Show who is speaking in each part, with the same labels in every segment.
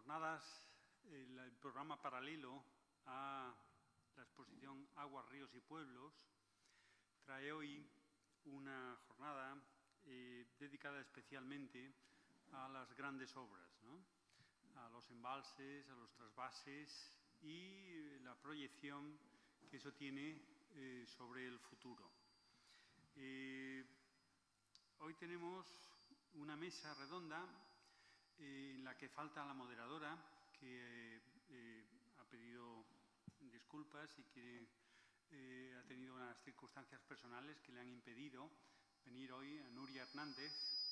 Speaker 1: jornadas, el programa paralelo a la exposición Aguas, Ríos y Pueblos trae hoy una jornada dedicada especialmente a las grandes obras, ¿no? A los embalses, a los trasvases y la proyección que eso tiene sobre el futuro. Hoy tenemos una mesa redonda en la que falta la moderadora, que ha pedido disculpas y que ha tenido unas circunstancias personales que le han impedido venir hoy, a Nuria Hernández.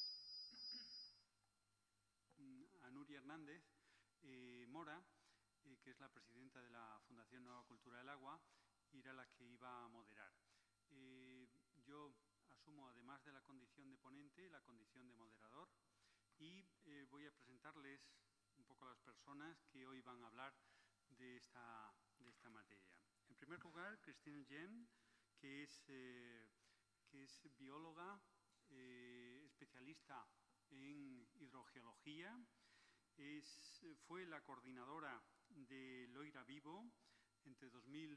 Speaker 1: Mora, que es la presidenta de la Fundación Nueva Cultura del Agua, y era la que iba a moderar. Yo asumo, además de la condición de ponente, la condición de moderador y voy a presentarles un poco a las personas que hoy van a hablar de esta materia. En primer lugar, Christine Jem, que es bióloga, especialista en hidrogeología, fue la coordinadora de Loira Vivo entre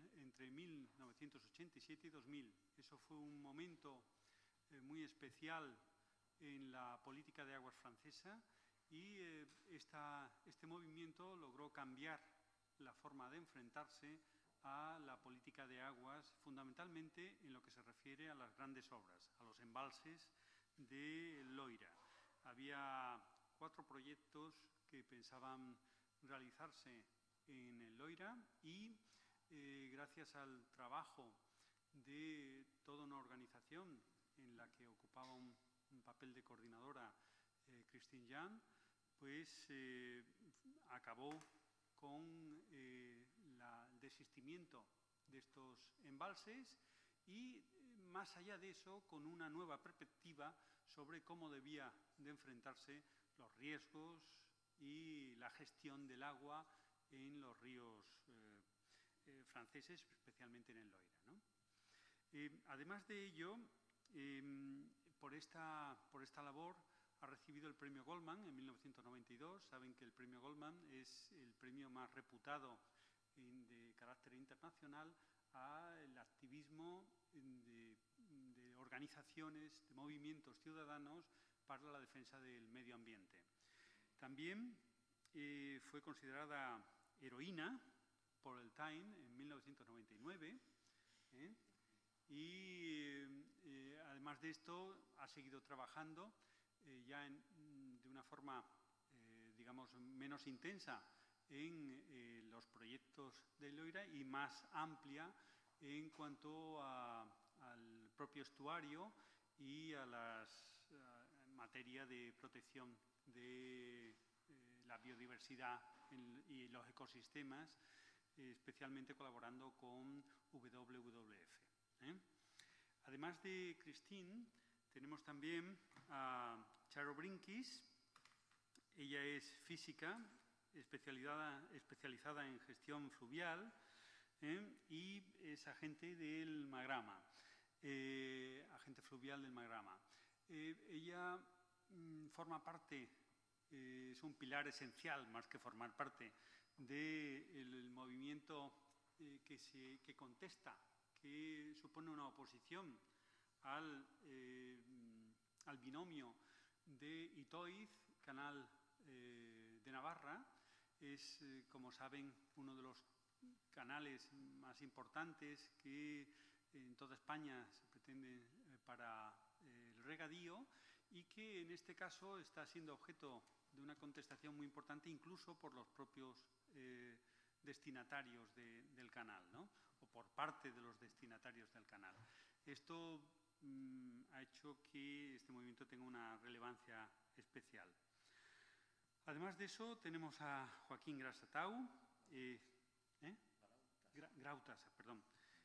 Speaker 1: 1987 y 2000. Eso fue un momento muy especial en la política de aguas francesa y este movimiento logró cambiar la forma de enfrentarse a la política de aguas, fundamentalmente en lo que se refiere a las grandes obras, a los embalses de Loira. Había 4 proyectos que pensaban realizarse en el Loira y gracias al trabajo de toda una organización en la que ocupaba un papel de coordinadora Christine Jan, pues acabó con el desistimiento de estos embalses y, más allá de eso, con una nueva perspectiva sobre cómo debía de enfrentarse los riesgos y la gestión del agua en los ríos franceses, especialmente en el Loira, ¿no? Además de ello, por esta labor ha recibido el premio Goldman en 1992. Saben que el premio Goldman es el premio más reputado de carácter internacional al activismo de organizaciones, de movimientos ciudadanos para la defensa del medio ambiente. También fue considerada heroína por el Time en 1999 y además de esto ha seguido trabajando ya de una forma, digamos, menos intensa en los proyectos de Loira y más amplia en cuanto al propio estuario y a en materia de protección de la biodiversidad y los ecosistemas, especialmente colaborando con WWF. Además de Christine, tenemos también a Charo Brinkis. Ella es física, especializada en gestión fluvial y es agente del Magrama, agente fluvial del Magrama. Ella forma parte, es un pilar esencial, más que formar parte, del movimiento que contesta, que supone una oposición al binomio de Itoiz, Canal de Navarra. Es, como saben, uno de los canales más importantes que en toda España se pretende para el regadío y que en este caso está siendo objeto de una contestación muy importante incluso por los propios destinatarios del canal, ¿no? O por parte de los destinatarios del canal. Esto ha hecho que este movimiento tenga una relevancia especial. Además de eso, tenemos a Joaquín Grasatau, Grautas, perdón.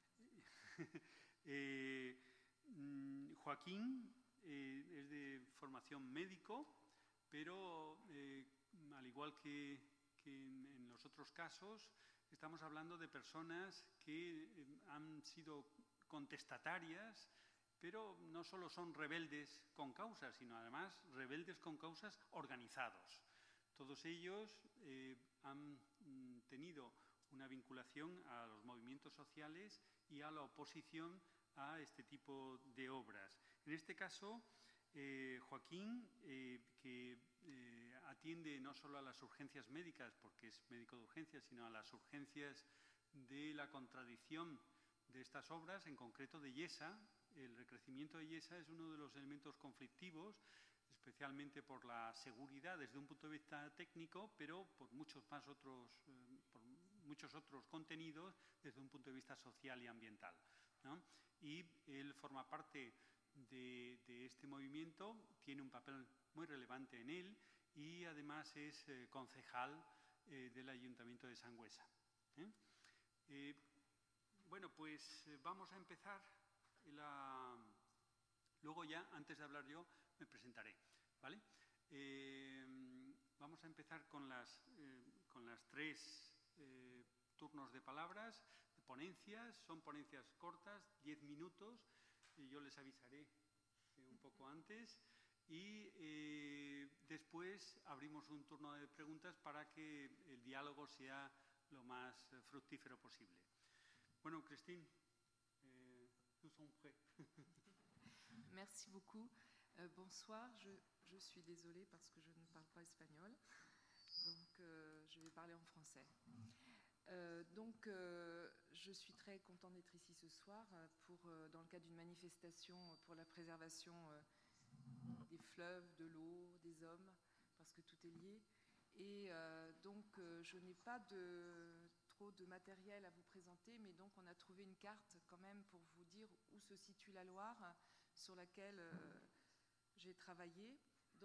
Speaker 1: Joaquín es de formación médico, pero al igual que en los otros casos, estamos hablando de personas que han sido contestatarias, pero no solo son rebeldes con causas, sino además rebeldes con causas organizados. Todos ellos han tenido una vinculación a los movimientos sociales y a la oposición a este tipo de obras. En este caso, Joaquín, que atiende no solo a las urgencias médicas, porque es médico de urgencias, sino a las urgencias de la contradicción de estas obras, en concreto de Yesa. El recrecimiento de Yesa es uno de los elementos conflictivos, especialmente por la seguridad desde un punto de vista técnico, pero por muchos otros contenidos desde un punto de vista social y ambiental, ¿no? Y él forma parte de este movimiento, tiene un papel muy relevante en él y además es concejal del Ayuntamiento de Sangüesa. Bueno, pues vamos a empezar. Luego ya, antes de hablar yo, me presentaré, ¿vale? Vamos a empezar con las 3 turnos de palabras, de ponencias. Son ponencias cortas, 10 minutos, y yo les avisaré un poco antes. Y después abrimos un turno de preguntas para que el diálogo sea lo más fructífero posible. Bueno, Christine, nous sommes prêts.
Speaker 2: Merci beaucoup. Bonsoir, je suis désolée parce que je ne parle pas espagnol, donc je vais parler en français. Je suis très contente d'être ici ce soir dans le cadre d'une manifestation pour la préservation des fleuves, de l'eau, des hommes, parce que tout est lié. Et je n'ai pas trop de matériel à vous présenter, mais donc on a trouvé une carte quand même pour vous dire où se situe la Loire, sur laquelle j'ai travaillé.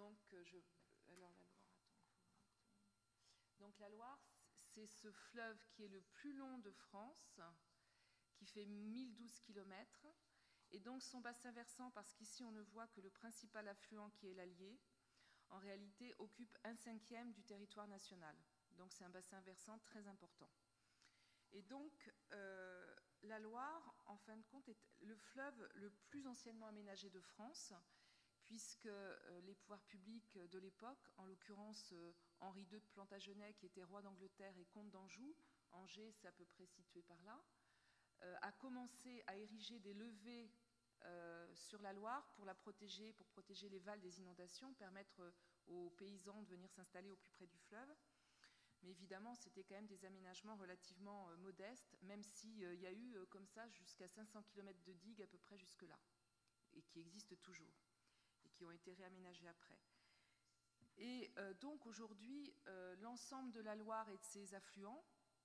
Speaker 2: La Loire, c'est ce fleuve qui est le plus long de France, qui fait 1012 km, et donc son bassin versant, parce qu'ici on ne voit que le principal affluent qui est l'Allier, en réalité occupe 1/5 du territoire national. Donc c'est un bassin versant très important. Et donc la Loire, en fin de compte, est le fleuve le plus anciennement aménagé de France, puisque les pouvoirs publics de l'époque, en l'occurrence Henri II de Plantagenet, qui était roi d'Angleterre et comte d'Anjou, Angers c'est à peu près situé par là, a commencé à ériger des levées sur la Loire pour la protéger, pour protéger les vals des inondations, permettre aux paysans de venir s'installer au plus près du fleuve. Mais évidemment, c'était quand même des aménagements relativement modestes, même s'il y a eu comme ça jusqu'à 500 km de digues à peu près jusque-là, et qui existent toujours, et qui ont été réaménagés après. Et donc aujourd'hui, l'ensemble de la Loire et de ses affluents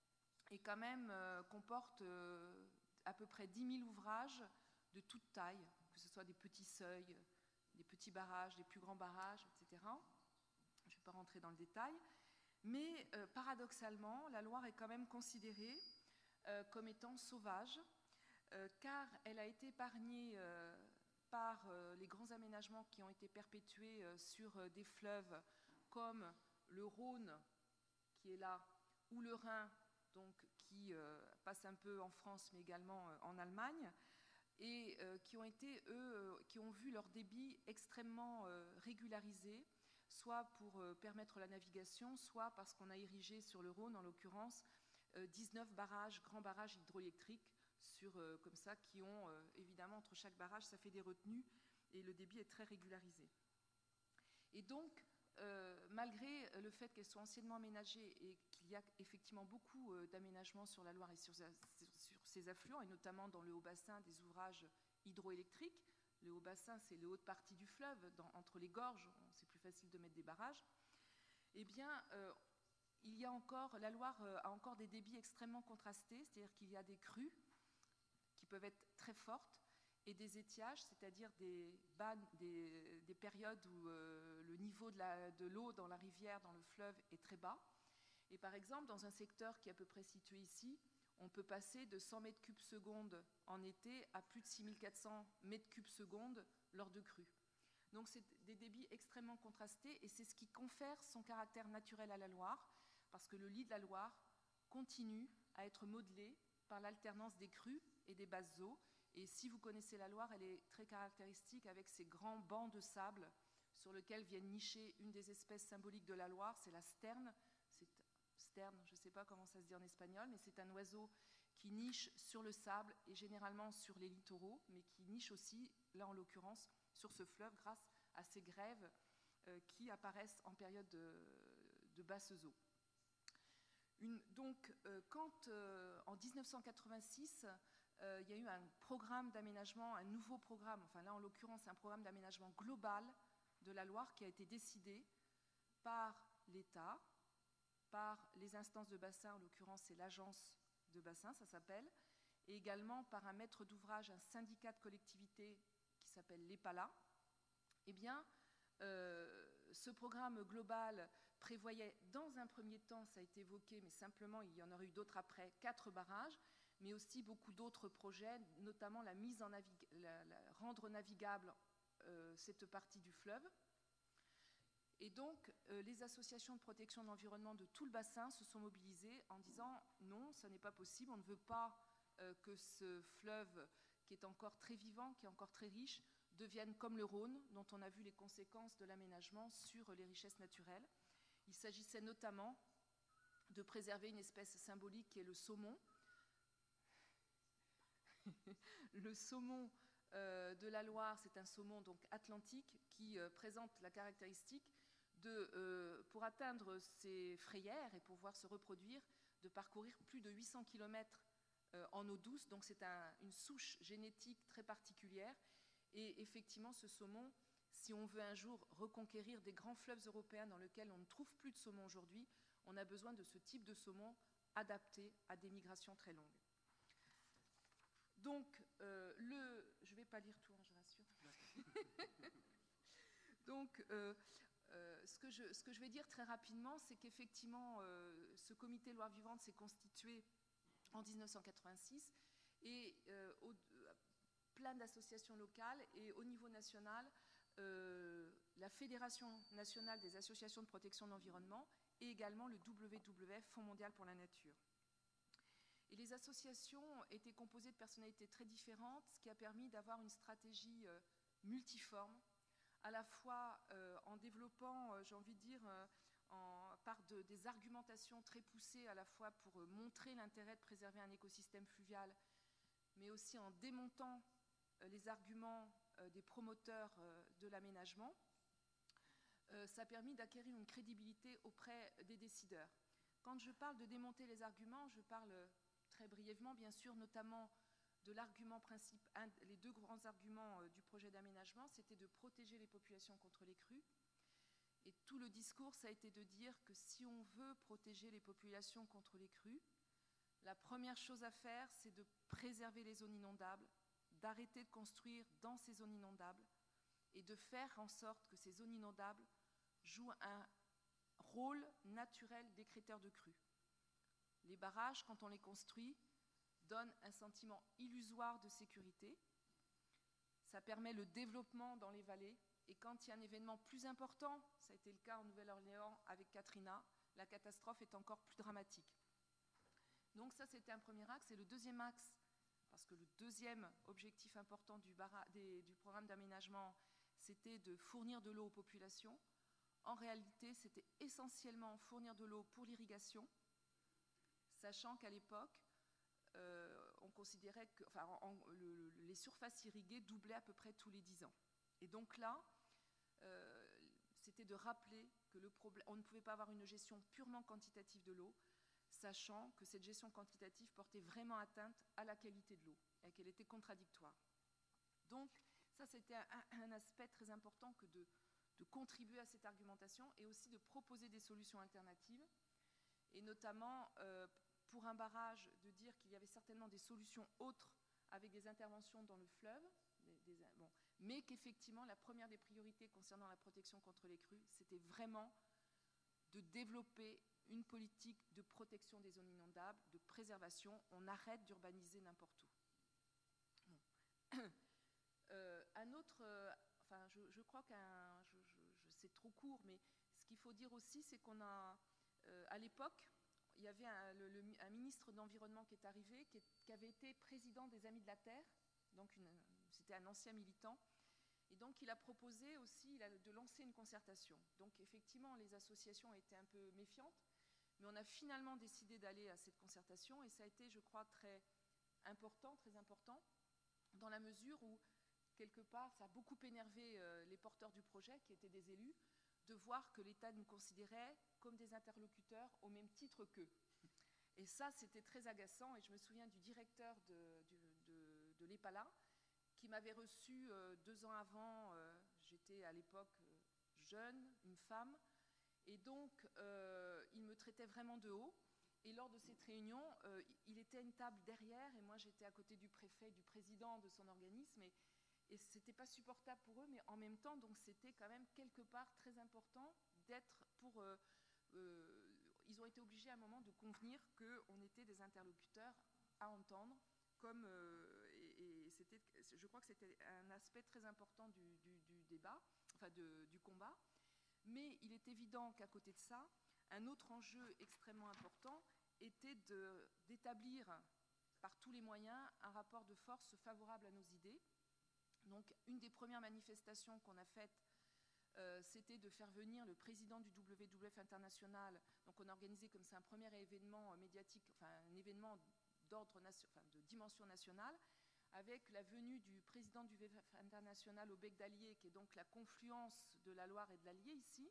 Speaker 2: comporte à peu près 10 000 ouvrages de toute taille, que ce soit des petits seuils, des petits barrages, des plus grands barrages, etc. Je ne vais pas rentrer dans le détail. Mais paradoxalement, la Loire est quand même considérée comme étant sauvage, car elle a été épargnée par les grands aménagements qui ont été perpétués sur des fleuves comme le Rhône, qui est là, ou le Rhin, donc, qui passe un peu en France, mais également en Allemagne, et qui ont vu leur débit extrêmement régularisé, soit pour permettre la navigation, soit parce qu'on a érigé sur le Rhône, en l'occurrence, 19 barrages, grands barrages hydroélectriques, comme ça, qui ont, évidemment, entre chaque barrage, ça fait des retenues, et le débit est très régularisé. Et donc, malgré le fait qu'elle soit anciennement aménagée et qu'il y a effectivement beaucoup d'aménagements sur la Loire et sur ses affluents, et notamment dans le haut bassin des ouvrages hydroélectriques. Le haut bassin, c'est la haute partie du fleuve, entre les gorges, c'est plus facile de mettre des barrages. Eh bien, la Loire a encore des débits extrêmement contrastés, c'est-à-dire qu'il y a des crues qui peuvent être très fortes et des étiages, c'est-à-dire des périodes où le niveau de l'eau dans la rivière, dans le fleuve, est très bas. Et par exemple, dans un secteur qui est à peu près situé ici, on peut passer de 100 mètres cubes secondes en été à plus de 6400 mètres cubes secondes lors de crues. Donc c'est des débits extrêmement contrastés et c'est ce qui confère son caractère naturel à la Loire, parce que le lit de la Loire continue à être modelé par l'alternance des crues et des basses eaux. Et si vous connaissez la Loire, elle est très caractéristique avec ses grands bancs de sable sur lequel viennent nicher une des espèces symboliques de la Loire, c'est la sterne. Sterne, je ne sais pas comment ça se dit en espagnol, mais c'est un oiseau qui niche sur le sable et généralement sur les littoraux, mais qui niche aussi, là en l'occurrence, sur ce fleuve grâce à ces grèves qui apparaissent en période de basses eaux. Quand en 1986, il y a eu un programme d'aménagement, un nouveau programme, enfin là en l'occurrence un programme d'aménagement global de la Loire qui a été décidé par l'État, par les instances de bassin, en l'occurrence c'est l'agence de bassin, ça s'appelle, et également par un maître d'ouvrage, un syndicat de collectivité qui s'appelle l'EPALA. Eh bien, ce programme global prévoyait dans un premier temps, ça a été évoqué, mais simplement il y en aurait eu d'autres après, 4 barrages, mais aussi beaucoup d'autres projets, notamment la mise en rendre navigable cette partie du fleuve. Et donc, les associations de protection de l'environnement de tout le bassin se sont mobilisées en disant non, ce n'est pas possible, on ne veut pas que ce fleuve qui est encore très vivant, qui est encore très riche, devienne comme le Rhône, dont on a vu les conséquences de l'aménagement sur les richesses naturelles. Il s'agissait notamment de préserver une espèce symbolique qui est le saumon. Le saumon de la Loire, c'est un saumon donc atlantique qui présente la caractéristique pour atteindre ses frayères et pouvoir se reproduire, de parcourir plus de 800 km en eau douce. Donc c'est une souche génétique très particulière. Et effectivement, ce saumon, si on veut un jour reconquérir des grands fleuves européens dans lesquels on ne trouve plus de saumon aujourd'hui, on a besoin de ce type de saumon adapté à des migrations très longues. Donc, je ne vais pas lire tout, hein, je rassure. Donc, ce que je vais dire très rapidement, c'est qu'effectivement, ce comité Loire Vivante s'est constitué en 1986 et plein d'associations locales et au niveau national, la Fédération nationale des associations de protection de l'environnement et également le WWF, Fonds mondial pour la nature. Et les associations étaient composées de personnalités très différentes, ce qui a permis d'avoir une stratégie multiforme, à la fois en développant, j'ai envie de dire, par des argumentations très poussées, à la fois pour montrer l'intérêt de préserver un écosystème fluvial, mais aussi en démontant les arguments des promoteurs de l'aménagement. Ça a permis d'acquérir une crédibilité auprès des décideurs. Quand je parle de démonter les arguments, je parle très brièvement, bien sûr, notamment de l'argument principal. Les 2 grands arguments du projet d'aménagement, c'était de protéger les populations contre les crues. Et tout le discours, ça a été de dire que si on veut protéger les populations contre les crues, la première chose à faire, c'est de préserver les zones inondables, d'arrêter de construire dans ces zones inondables et de faire en sorte que ces zones inondables jouent un rôle naturel des critères de crue. Les barrages, quand on les construit, donnent un sentiment illusoire de sécurité. Ça permet le développement dans les vallées. Et quand il y a un événement plus important, ça a été le cas en Nouvelle-Orléans avec Katrina, la catastrophe est encore plus dramatique. Donc ça, c'était un premier axe. Et le deuxième axe, parce que le deuxième objectif important du programme d'aménagement, c'était de fournir de l'eau aux populations. En réalité, c'était essentiellement fournir de l'eau pour l'irrigation, sachant qu'à l'époque, on considérait que les surfaces irriguées doublaient à peu près tous les 10 ans. Et donc là, c'était de rappeler que on ne pouvait pas avoir une gestion purement quantitative de l'eau, sachant que cette gestion quantitative portait vraiment atteinte à la qualité de l'eau et qu'elle était contradictoire. Donc, ça, c'était un aspect très important que de contribuer à cette argumentation et aussi de proposer des solutions alternatives, et notamment pour un barrage, de dire qu'il y avait certainement des solutions autres avec des interventions dans le fleuve, mais qu'effectivement, la première des priorités concernant la protection contre les crues, c'était vraiment de développer une politique de protection des zones inondables, de préservation. On arrête d'urbaniser n'importe où. Bon. Je crois c'est trop court, mais ce qu'il faut dire aussi, c'est qu'on a, à l'époque, il y avait un ministre de l'Environnement qui est arrivé, qui avait été président des Amis de la Terre, donc c'était un ancien militant, Et donc, il a proposé aussi de lancer une concertation. Donc, effectivement, les associations étaient un peu méfiantes, mais on a finalement décidé d'aller à cette concertation, et ça a été, je crois, très important, dans la mesure où, quelque part, ça a beaucoup énervé les porteurs du projet, qui étaient des élus, de voir que l'État nous considérait comme des interlocuteurs au même titre qu'eux. Et ça, c'était très agaçant, et je me souviens du directeur de l'EPALA, qui m'avait reçu 2 ans avant. J'étais à l'époque jeune, une femme, et donc il me traitait vraiment de haut. Et lors de cette réunion, il était à une table derrière, et moi j'étais à côté du préfet, du président de son organisme, et c'était pas supportable pour eux, mais en même temps, donc c'était quand même quelque part très important d'être pour... ils ont été obligés à un moment de convenir qu'on était des interlocuteurs à entendre, comme, et je crois que c'était un aspect très important du débat, enfin du combat. Mais il est évident qu'à côté de ça, un autre enjeu extrêmement important était d'établir par tous les moyens un rapport de force favorable à nos idées. Donc, une des premières manifestations qu'on a faites, c'était de faire venir le président du WWF international. Donc, on a organisé comme ça un premier événement médiatique, enfin un événement de dimension nationale, avec la venue du président du WWF international au Bec d'Allier, qui est donc la confluence de la Loire et de l'Allier ici,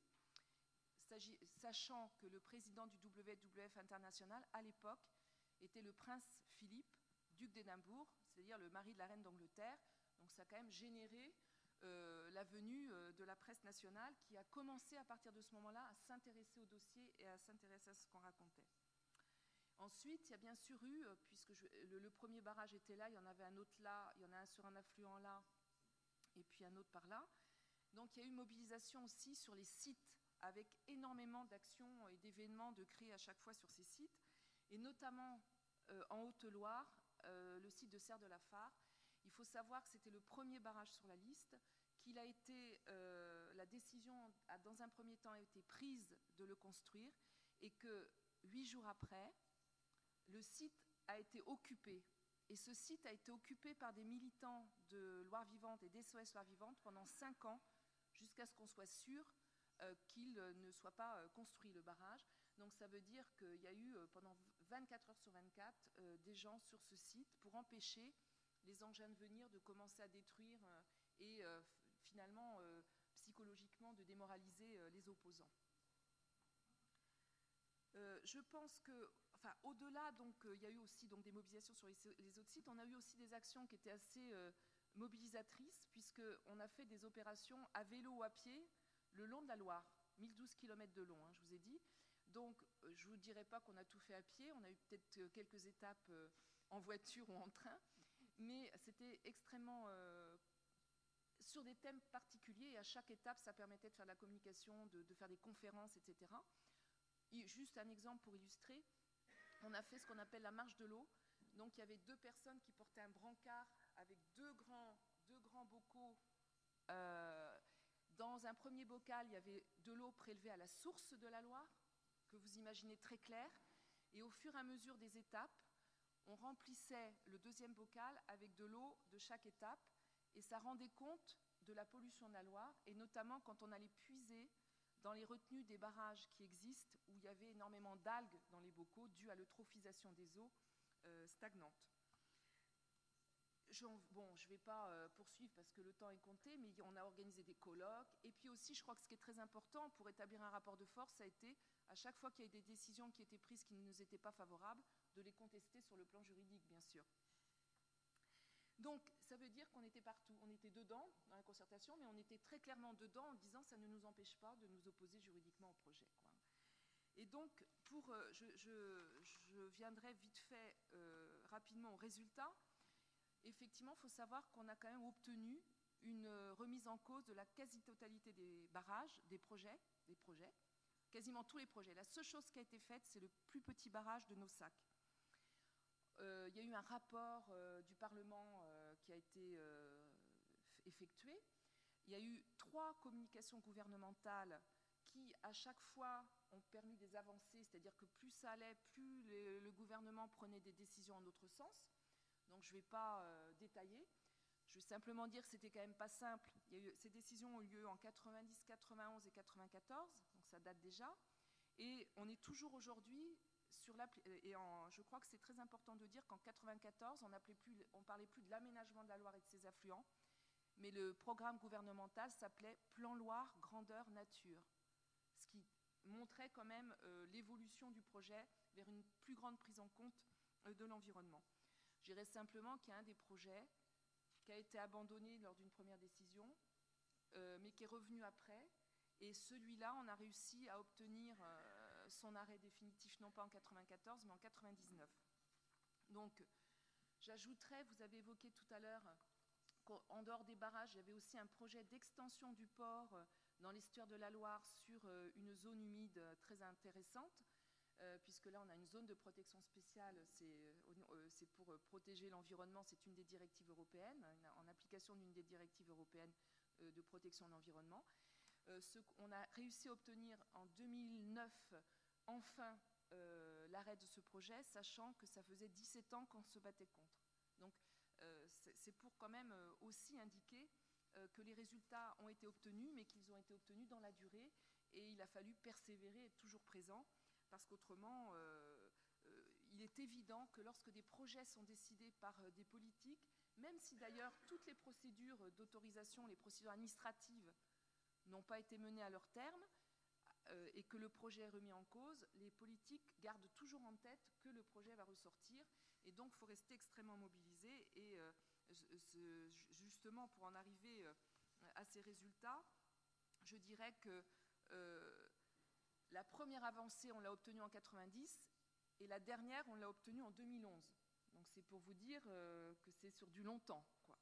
Speaker 2: sachant que le président du WWF international, à l'époque, était le prince Philippe, duc d'Édimbourg, c'est-à-dire le mari de la reine d'Angleterre. Donc ça a quand même généré la venue de la presse nationale, qui a commencé à partir de ce moment-là à s'intéresser au dossier et à s'intéresser à ce qu'on racontait. Ensuite, il y a bien sûr eu, puisque le premier barrage était là, il y en avait un autre là, il y en a un sur un affluent là, et puis un autre par là. Donc il y a eu une mobilisation aussi sur les sites, avec énormément d'actions et d'événements de créer à chaque fois sur ces sites, et notamment en Haute-Loire, le site de Serre de la Fare. Il faut savoir que c'était le premier barrage sur la liste, qu'il a été, la décision a dans un premier temps été prise de le construire, et que 8 jours après, le site a été occupé. Et ce site a été occupé par des militants de Loire Vivante et d'SOS Loire Vivante pendant 5 ans, jusqu'à ce qu'on soit sûr qu'il ne soit pas construit, le barrage. Donc ça veut dire qu'il y a eu pendant 24 heures sur 24 des gens sur ce site pour empêcher les engins de venir de commencer à détruire et finalement psychologiquement de démoraliser les opposants. Je pense que, enfin, au-delà, donc, il y a eu aussi donc, des mobilisations sur les autres sites. On a eu aussi des actions qui étaient assez mobilisatrices, puisqu'on a fait des opérations à vélo ou à pied le long de la Loire, 1012 km de long, hein, je vous ai dit. Donc, je ne vous dirai pas qu'on a tout fait à pied, on a eu peut-être quelques étapes en voiture ou en train, mais c'était extrêmement sur des thèmes particuliers, et à chaque étape, ça permettait de faire de la communication, de faire des conférences, etc. Et juste un exemple pour illustrer, on a fait ce qu'on appelle la marche de l'eau. Donc, il y avait 2 personnes qui portaient un brancard avec deux grands bocaux. Dans un premier bocal, il y avait de l'eau prélevée à la source de la Loire, que vous imaginez très clair. Et au fur et à mesure des étapes, on remplissait le deuxième bocal avec de l'eau de chaque étape. Et ça rendait compte de la pollution de la Loire, et notamment quand on allait puiser dans les retenues des barrages qui existent, où il y avait énormément d'algues dans les bocaux, dû à l'eutrophisation des eaux stagnantes. Bon, je ne vais pas poursuivre parce que le temps est compté, mais on a organisé des colloques. Et puis aussi, je crois que ce qui est très important pour établir un rapport de force, ça a été, à chaque fois qu'il y a eu des décisions qui étaient prises qui ne nous étaient pas favorables, de les contester sur le plan juridique, bien sûr. Donc, ça veut dire qu'on était partout. On était dedans, dans la concertation, mais on était très clairement dedans en disant que ça ne nous empêche pas de nous opposer juridiquement au projet, quoi. Et donc, je viendrai vite fait rapidement au résultat. Effectivement, il faut savoir qu'on a quand même obtenu une remise en cause de la quasi-totalité des barrages, des projets, quasiment tous les projets. La seule chose qui a été faite, c'est le plus petit barrage de Naussac. Il y a eu un rapport du Parlement qui a été effectué. Il y a eu 3 communications gouvernementales qui, à chaque fois, ont permis des avancées, c'est-à-dire que plus ça allait, plus le gouvernement prenait des décisions en notre sens. Donc je ne vais pas détailler. Je vais simplement dire que c'était quand même pas simple. Ces décisions ont eu lieu en 90, 91 et 94, donc ça date déjà. Et on est toujours aujourd'hui sur je crois que c'est très important de dire qu'en 94, on parlait plus de l'aménagement de la Loire et de ses affluents, mais le programme gouvernemental s'appelait Plan Loire Grandeur Nature, ce qui montrait quand même l'évolution du projet vers une plus grande prise en compte de l'environnement. Je dirais simplement qu'il y a un des projets qui a été abandonné lors d'une première décision, mais qui est revenu après. Et celui-là, on a réussi à obtenir son arrêt définitif, non pas en 94, mais en 99. Donc, j'ajouterais, vous avez évoqué tout à l'heure qu'en dehors des barrages, il y avait aussi un projet d'extension du port dans l'estuaire de la Loire sur une zone humide très intéressante, puisque là, on a une zone de protection spéciale, c'est pour protéger l'environnement, c'est une des directives européennes, en application d'une des directives européennes de protection de l'environnement. On a réussi à obtenir en 2009, enfin, l'arrêt de ce projet, sachant que ça faisait 17 ans qu'on se battait contre. Donc, c'est pour quand même aussi indiquer que les résultats ont été obtenus, mais qu'ils ont été obtenus dans la durée, et il a fallu persévérer et être toujours présent, parce qu'autrement, il est évident que lorsque des projets sont décidés par des politiques, même si d'ailleurs toutes les procédures d'autorisation, les procédures administratives n'ont pas été menées à leur terme, et que le projet est remis en cause, les politiques gardent toujours en tête que le projet va ressortir, et donc il faut rester extrêmement mobilisé. Et justement, pour en arriver à ces résultats, je dirais que la première avancée, on l'a obtenue en 90, et la dernière, on l'a obtenue en 2011. Donc c'est pour vous dire que c'est sur du long temps, quoi.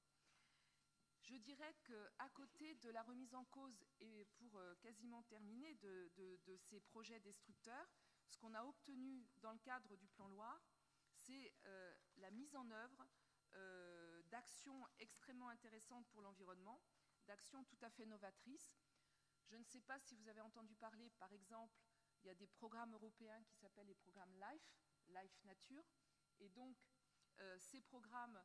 Speaker 2: Je dirais qu'à côté de la remise en cause, et pour quasiment terminer, de ces projets destructeurs, ce qu'on a obtenu dans le cadre du Plan Loire, c'est la mise en œuvre d'actions extrêmement intéressantes pour l'environnement, d'actions tout à fait novatrices. Je ne sais pas si vous avez entendu parler, par exemple, il y a des programmes européens qui s'appellent les programmes Life Nature, et donc ces programmes,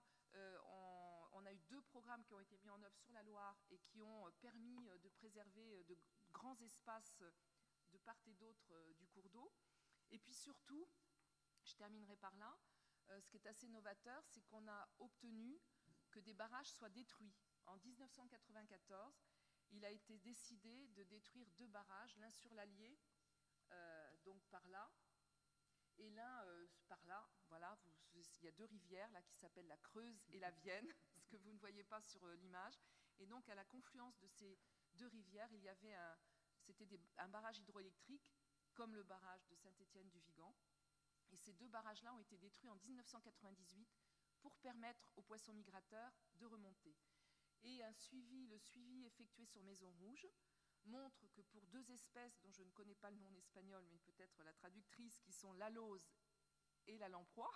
Speaker 2: on a eu 2 programmes qui ont été mis en œuvre sur la Loire et qui ont permis de préserver de grands espaces de part et d'autre du cours d'eau. Et puis surtout, je terminerai par là, ce qui est assez novateur, c'est qu'on a obtenu que des barrages soient détruits. En 1994, il a été décidé de détruire 2 barrages, l'un sur l'Allier, donc par là, et l'un par là. Voilà, il y a 2 rivières là qui s'appellent la Creuse et la Vienne, ce que vous ne voyez pas sur l'image. Et donc à la confluence de ces 2 rivières, il y avait un barrage hydroélectrique, comme le barrage de Saint-Étienne-du-Vigan. Et ces 2 barrages-là ont été détruits en 1998 pour permettre aux poissons migrateurs de remonter. Et le suivi effectué sur Maison Rouge montre que pour 2 espèces dont je ne connais pas le nom en espagnol, mais peut-être la traductrice, qui sont l'alose et la lamproie,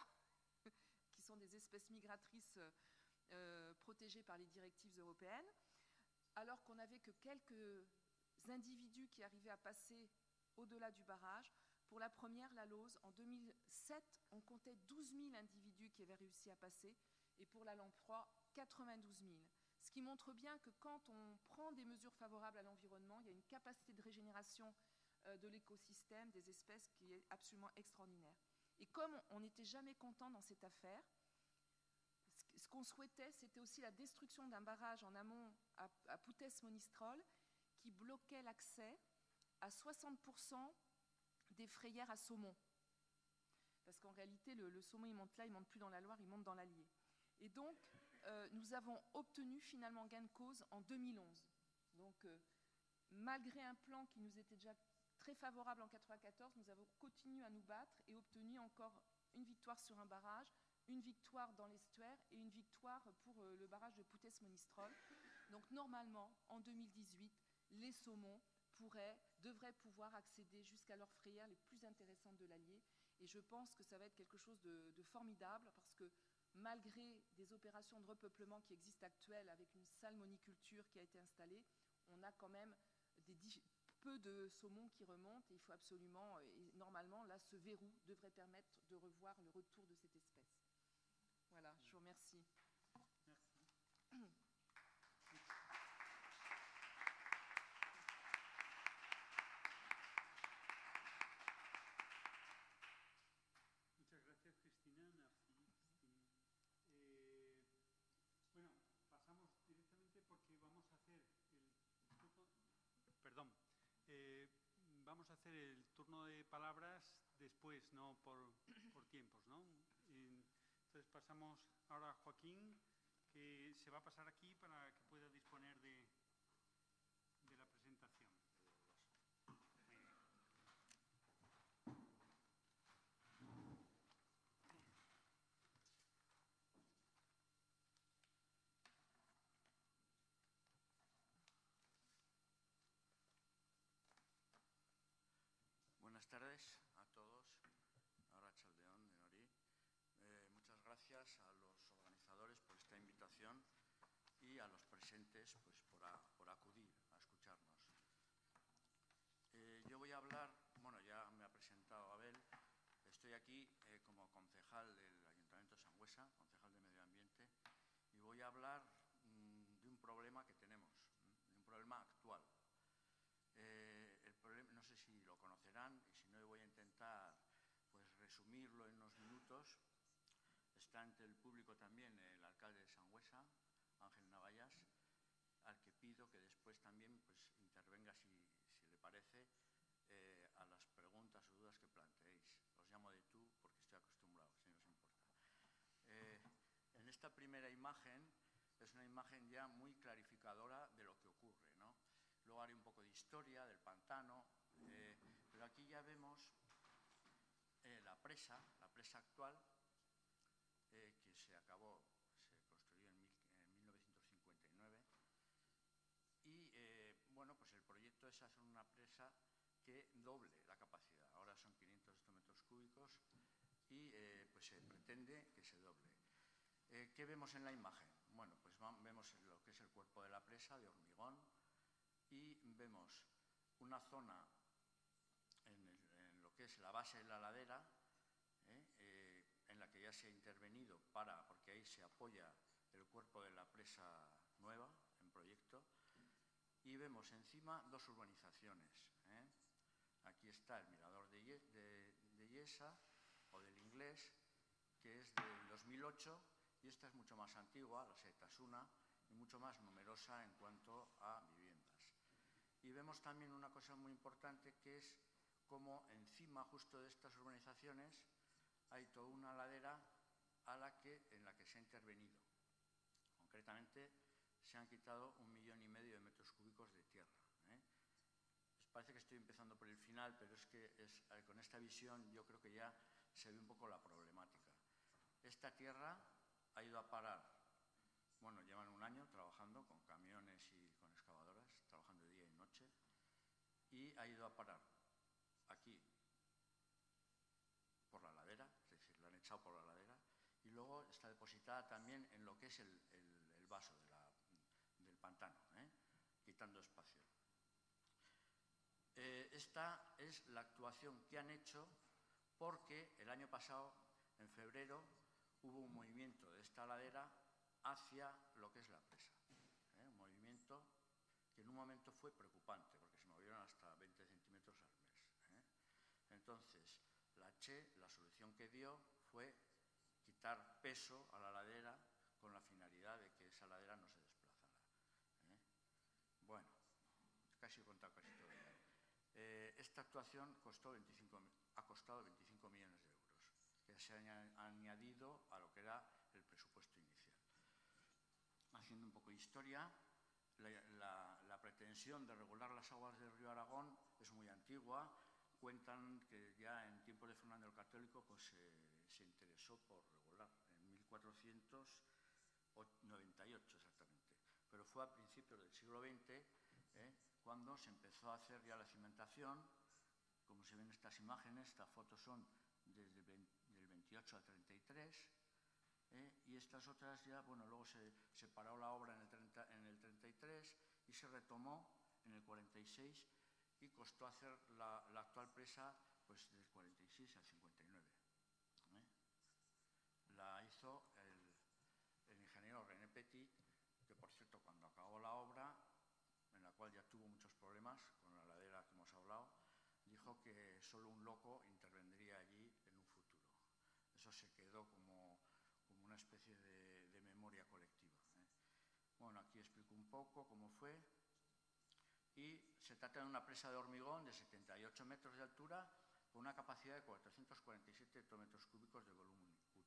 Speaker 2: qui sont des espèces migratrices protégées par les directives européennes, alors qu'on n'avait que quelques individus qui arrivaient à passer au-delà du barrage. Pour la première, l'alose, en 2007, on comptait 12 000 individus qui avaient réussi à passer, et pour la lamproie, 92 000. Ce qui montre bien que quand on prend des mesures favorables à l'environnement, il y a une capacité de régénération de l'écosystème, des espèces, qui est absolument extraordinaire. Et comme on n'était jamais content dans cette affaire, ce qu'on souhaitait, c'était aussi la destruction d'un barrage en amont à Poutès-Monistrol qui bloquait l'accès à 60% des frayères à saumon. Parce qu'en réalité, le saumon, il monte là, il ne monte plus dans la Loire, il monte dans l'Allier. Et donc, nous avons obtenu finalement gain de cause en 2011. Donc, malgré un plan qui nous était déjà très favorable en 1994, nous avons continué à nous battre et obtenu encore une victoire sur un barrage, une victoire dans l'estuaire et une victoire pour le barrage de Poutès-Monistrol. Donc, normalement, en 2018, les saumons devraient pouvoir accéder jusqu'à leurs frayères les plus intéressantes de l'Allier. Et je pense que ça va être quelque chose de formidable, parce que malgré des opérations de repeuplement qui existent actuelles avec une salmoniculture qui a été installée, on a quand même peu de saumons qui remontent, et il faut absolument, et normalement, là, ce verrou devrait permettre de revoir le retour de cette espèce. Voilà, je vous remercie.
Speaker 1: Merci. hacer el turno de palabras después, no por tiempos, ¿no? Entonces pasamos ahora a Joaquín, que se va a pasar aquí para que pueda disponer de la presentación.
Speaker 3: Buenas tardes a todos. Ahora Chaldeón de Norí. Muchas gracias a los organizadores por esta invitación y a los presentes pues, por acudir a escucharnos. Yo voy a hablar, bueno, ya me ha presentado Abel, estoy aquí como concejal del Ayuntamiento de Sangüesa, concejal de Medio Ambiente, y voy a hablar de un problema que tenemos, de un problema actual. El problema, no sé si lo conocerán, y si no voy a intentar pues, resumirlo en unos minutos. Está ante el público también el alcalde de Sangüesa, Ángel Navallás, al que pido que después también pues, intervenga, si le parece, a las preguntas o dudas que planteéis. Os llamo de tú porque estoy acostumbrado, si no os importa. En esta primera imagen es una imagen ya muy clarificadora de lo que ocurre, ¿no? Luego haré un poco de historia del pantano, pero aquí ya vemos la presa actual, que se acabó, se construyó en 1959, y bueno, pues el proyecto es hacer una presa que doble la capacidad. Ahora son 500 metros cúbicos y pues se pretende que se doble. ¿Qué vemos en la imagen? Bueno, pues vemos lo que es el cuerpo de la presa de hormigón y vemos una zona en lo que es la base de la ladera, en la que ya se ha intervenido porque ahí se apoya el cuerpo de la presa nueva en proyecto, y vemos encima dos urbanizaciones. Aquí está el mirador de Yesa, o del Inglés, que es del 2008, y esta es mucho más antigua, la Setasuna, y mucho más numerosa en cuanto a viviendas. Y vemos también una cosa muy importante, que es cómo encima justo de estas urbanizaciones hay toda una ladera en la que se ha intervenido. Concretamente, se han quitado 1,5 millones de metros cúbicos de tierra. Parece que estoy empezando por el final, pero es que con esta visión yo creo que ya se ve un poco la problemática. Esta tierra ha ido a parar, bueno, llevan un año trabajando con camiones y con excavadoras, trabajando de día y noche, y ha ido a parar aquí por la ladera, es decir, la han echado por la ladera, y luego está depositada también en lo que es el vaso del pantano, quitando espacio. Esta es la actuación que han hecho porque el año pasado, en febrero, hubo un movimiento de esta ladera hacia lo que es la presa. Un movimiento que en un momento fue preocupante, porque se movieron hasta 20 centímetros al mes. Entonces, la solución que dio fue quitar peso a la ladera con la finalidad de que esa ladera no se desplazara. Bueno, casi he contado casi todo. Esta actuación ha costado 25 millones de euros, que se han añadido a lo que era el presupuesto inicial. Haciendo un poco de historia, la pretensión de regular las aguas del río Aragón es muy antigua. Cuentan que ya en tiempos de Fernando el Católico pues, se interesó por regular, en 1498 exactamente. Pero fue a principios del siglo XX cuando se empezó a hacer ya la cimentación. Como se ven estas imágenes, estas fotos son desde del 28 al 33, y estas otras ya, bueno, luego se paró la obra en el 33 y se retomó en el 46, y costó hacer la actual presa pues, del 46 al 59. La hizo el ingeniero René Petit, que por cierto cuando acabó la obra, en la cual ya tuvo muchos problemas con la ladera que hemos hablado, dijo que solo un loco intervendría allí en un futuro. Eso se quedó como una especie de memoria colectiva. Bueno, aquí explico un poco cómo fue, y se trata de una presa de hormigón de 78 metros de altura con una capacidad de 447 hectómetros cúbicos de volumen útil,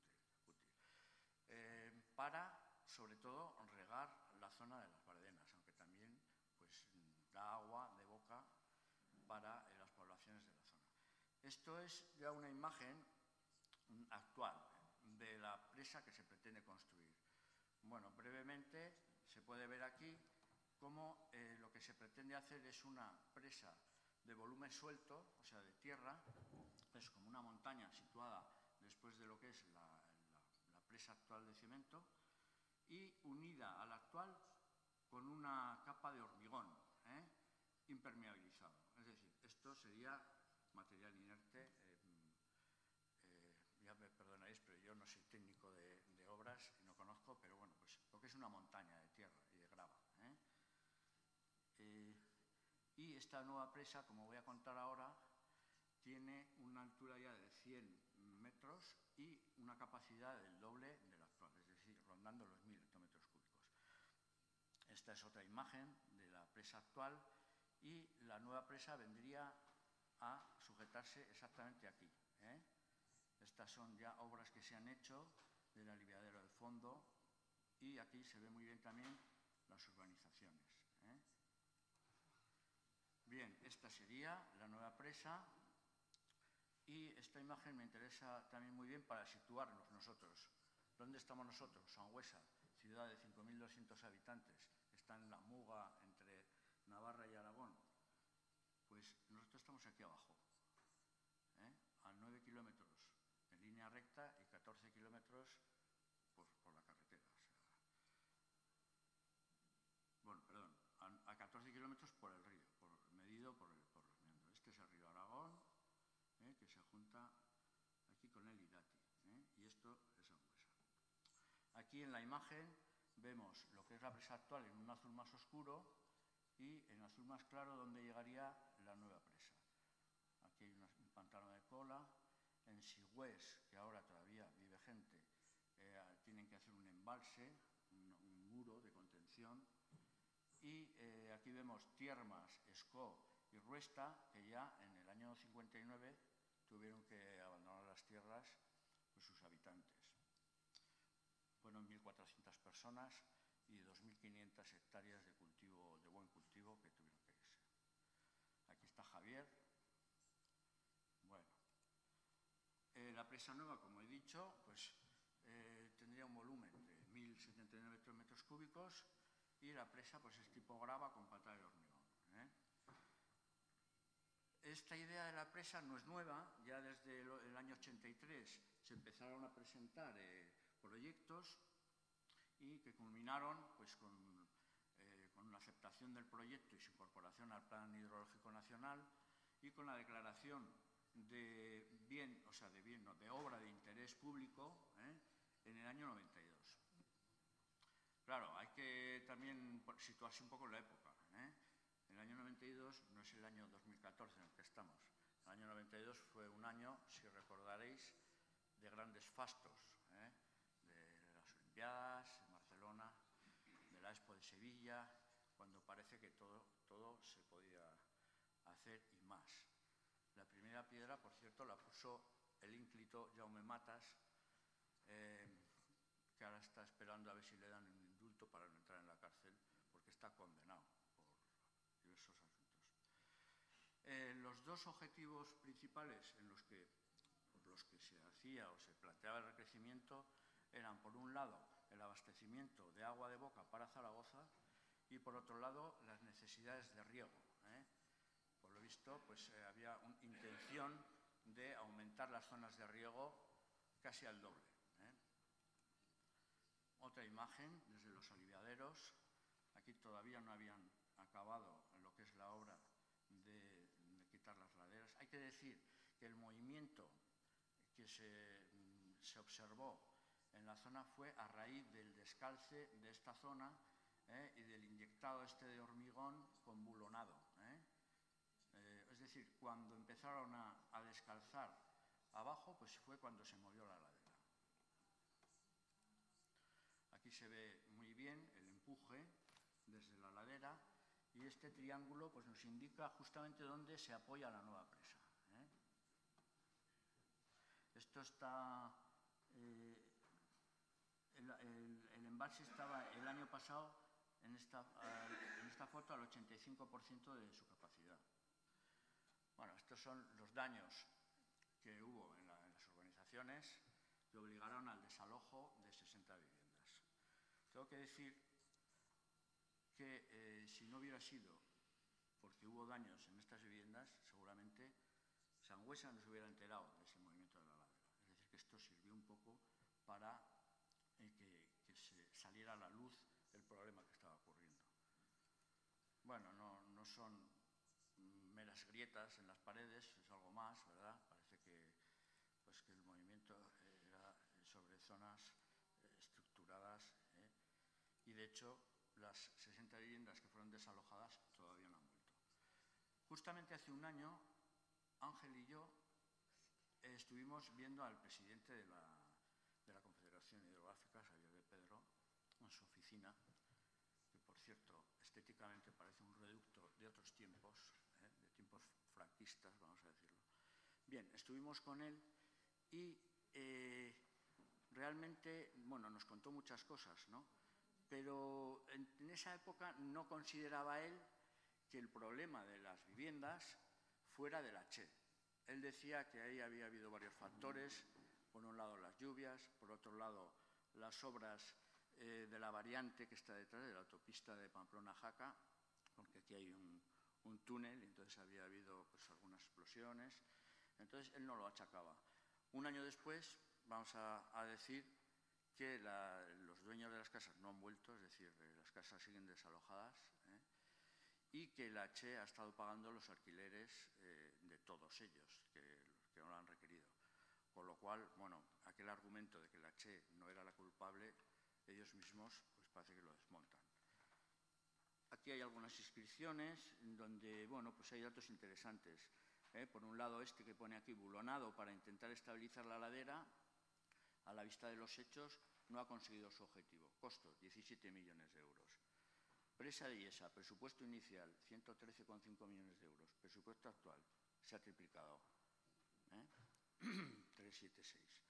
Speaker 3: para, sobre todo, regar la zona de las Bardenas, aunque también pues, da agua de boca para las poblaciones de la zona. Esto es ya una imagen actual de la presa que se pretende construir. Bueno, brevemente se puede ver aquí cómo lo que se pretende hacer es una presa de volumen suelto, o sea, de tierra, es como una montaña situada después de lo que es la presa actual de cemento, y unida a la actual con una capa de hormigón impermeabilizado. Es decir, esto sería material inerte. Ya me perdonaréis, pero yo no soy técnico de obras y no conozco, pero bueno, pues lo que es una montaña de tierra y de grava. Y esta nueva presa, como voy a contar ahora, tiene una altura ya de 100 metros y una capacidad del doble de la actual, es decir, rondando los 1000 hectómetros cúbicos. Esta es otra imagen de la presa actual y la nueva presa vendría a sujetarse exactamente aquí. Estas son ya obras que se han hecho del aliviadero del fondo y aquí se ve muy bien también las urbanizaciones. Bien, esta sería la nueva presa y esta imagen me interesa también muy bien para situarnos nosotros. ¿Dónde estamos nosotros? Sangüesa, ciudad de 5.200 habitantes, está en la muga entre Navarra y Aragón. Pues nosotros estamos aquí abajo, a 9 kilómetros en línea recta y 14 kilómetros por la carretera. Bueno, perdón, a 14 kilómetros por el río, medido por el Miendo. Este es el río Aragón, que se junta aquí con el Irati, y esto es Sangüesa. Aquí en la imagen vemos lo que es la presa actual en un azul más oscuro y en azul más claro donde llegaría la nueva presa. Aquí hay un pantano de cola. En Sigüés, que ahora todavía vive gente, tienen que hacer un embalse, un muro de contención. Y aquí vemos Tiermas, Escó y Ruesta, que ya en el año 59 tuvieron que abandonar las tierras pues, sus habitantes. Fueron 1.400 personas y 2.500 hectáreas de cultivo, de buen cultivo, que tuvieron que irse. Aquí está Javier. Bueno, la presa nueva, como he dicho, pues tendría un volumen de 1.079 metros cúbicos y la presa pues es tipo grava con pata de hormigón. Esta idea de la presa no es nueva, ya desde el año 83 se empezaron a presentar proyectos y que culminaron pues, con la aceptación del proyecto y su incorporación al Plan Hidrológico Nacional y con la declaración de obra de interés público en el año 92. Claro, hay que también situarse un poco en la época. El año 92 no es el año 2014 en el que estamos. El año 92 fue un año, si recordaréis, de grandes fastos, de las Olimpiadas en Barcelona, de la Expo de Sevilla, cuando parece que todo se podía hacer y más. La primera piedra, por cierto, la puso el ínclito Jaume Matas, que ahora está esperando a ver si le dan un indulto para no entrar en la cárcel, porque está condenado por diversos asuntos. Los dos objetivos principales por los que se hacía o se planteaba el recrecimiento eran, por un lado, el abastecimiento de agua de boca para Zaragoza y, por otro lado, las necesidades de riego. Por lo visto, pues había una intención de aumentar las zonas de riego casi al doble. Otra imagen desde los aliviaderos. Aquí todavía no habían acabado lo que es la obra de quitar las laderas. Hay que decir que el movimiento que se observó en la zona fue a raíz del descalce de esta zona y del inyectado de hormigón con bulonado. Es decir, cuando empezaron a descalzar abajo, pues fue cuando se movió la ladera. Aquí se ve muy bien el empuje desde la ladera Y este triángulo pues, nos indica justamente dónde se apoya la nueva presa. Esto está... el embalse estaba el año pasado en esta foto al 85% de su capacidad. Bueno, estos son los daños que hubo en las urbanizaciones que obligaron al desalojo de 60 viviendas. Tengo que decir que si no hubiera sido porque hubo daños en estas viviendas, seguramente Sangüesa no se hubiera enterado de ese movimiento de la ladera. Es decir, que esto sirvió un poco para que se saliera a la luz el problema que estaba ocurriendo. Bueno, no son meras grietas en las paredes, es algo más, ¿verdad? Parece que el movimiento era sobre zonas estructuradas y, de hecho, las 60 viviendas que fueron desalojadas todavía no han vuelto. Justamente hace un año, Ángel y yo estuvimos viendo al presidente de la Confederación Hidrográfica, Xavier de Pedro, en su oficina, que, por cierto, estéticamente parece un reducto de otros tiempos, de tiempos franquistas, vamos a decirlo. Bien, estuvimos con él y realmente, bueno, nos contó muchas cosas, ¿no? Pero en esa época no consideraba él que el problema de las viviendas fuera de la Che. Él decía que ahí había habido varios factores, por un lado las lluvias, por otro lado las obras de la variante que está detrás de la autopista de Pamplona-Jaca, porque aquí hay un túnel y entonces había habido pues, algunas explosiones. Entonces él no lo achacaba. Un año después vamos a decir que los dueños de las casas no han vuelto, es decir, las casas siguen desalojadas, y que la Che ha estado pagando los alquileres de todos ellos, que no lo han requerido. Con lo cual, bueno, aquel argumento de que la Che no era la culpable, ellos mismos pues parece que lo desmontan. Aquí hay algunas inscripciones en donde, bueno, pues hay datos interesantes. Por un lado, este que pone aquí, bulonado para intentar estabilizar la ladera, a la vista de los hechos, no ha conseguido su objetivo. Costo, 17 millones de euros. Presa de Iesa, presupuesto inicial, 113,5 millones de euros. Presupuesto actual, se ha triplicado. 376.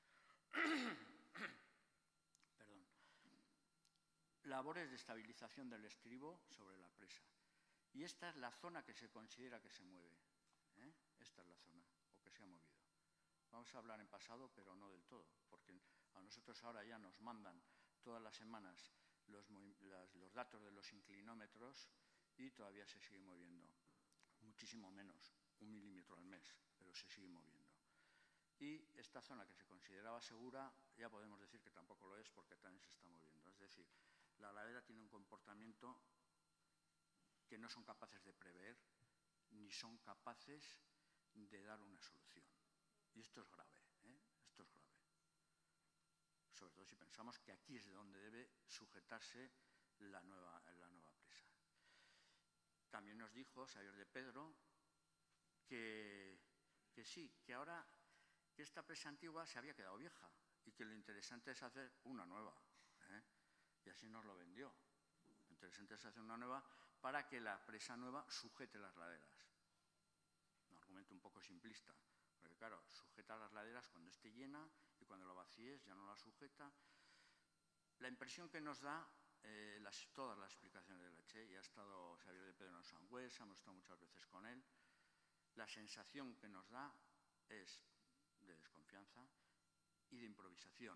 Speaker 3: Perdón. Labores de estabilización del estribo sobre la presa. Y esta es la zona que se considera que se mueve. Esta es la zona, o que se ha movido. Vamos a hablar en pasado, pero no del todo, porque a nosotros ahora ya nos mandan todas las semanas los datos de los inclinómetros y todavía se sigue moviendo. Muchísimo menos, 1 milímetro al mes, pero se sigue moviendo. Y esta zona que se consideraba segura, ya podemos decir que tampoco lo es porque también se está moviendo. Es decir, la ladera tiene un comportamiento que no son capaces de prever ni son capaces de dar una solución. Y esto es grave, esto es grave. Sobre todo si pensamos que aquí es de donde debe sujetarse la nueva presa. También nos dijo Xavier de Pedro que sí, que ahora que esta presa antigua se había quedado vieja y que lo interesante es hacer una nueva. Y así nos lo vendió. Lo interesante es hacer una nueva para que la presa nueva sujete las laderas. Un argumento un poco simplista, porque claro, sujeta las laderas cuando esté llena y cuando la vacíes ya no la sujeta. La impresión que nos da todas las explicaciones de la Che, y ha estado Xavier de Pedro en Sangüesa, hemos estado muchas veces con él, la sensación que nos da es de desconfianza y de improvisación.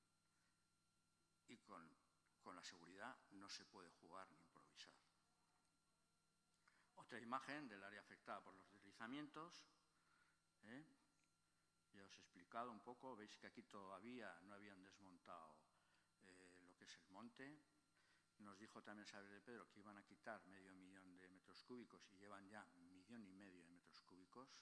Speaker 3: Y con la seguridad no se puede jugar ni improvisar. Otra imagen del área afectada por los deslizamientos. Ya os he explicado un poco, veis que aquí todavía no habían desmontado lo que es el monte. Nos dijo también Xavier de Pedro que iban a quitar 500.000 de metros cúbicos y llevan ya 1,5 millones de metros cúbicos.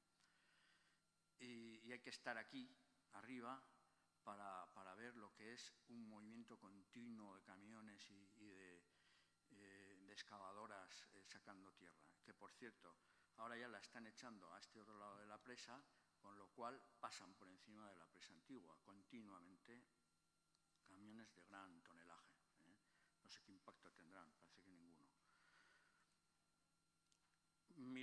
Speaker 3: Y hay que estar aquí, arriba, para ver lo que es un movimiento continuo de camiones y de excavadoras sacando tierra. Que, por cierto, ahora ya la están echando a este otro lado de la presa, con lo cual pasan por encima de la presa antigua, continuamente camiones de gran tonelaje. No sé qué impacto tendrán, parece que ninguno.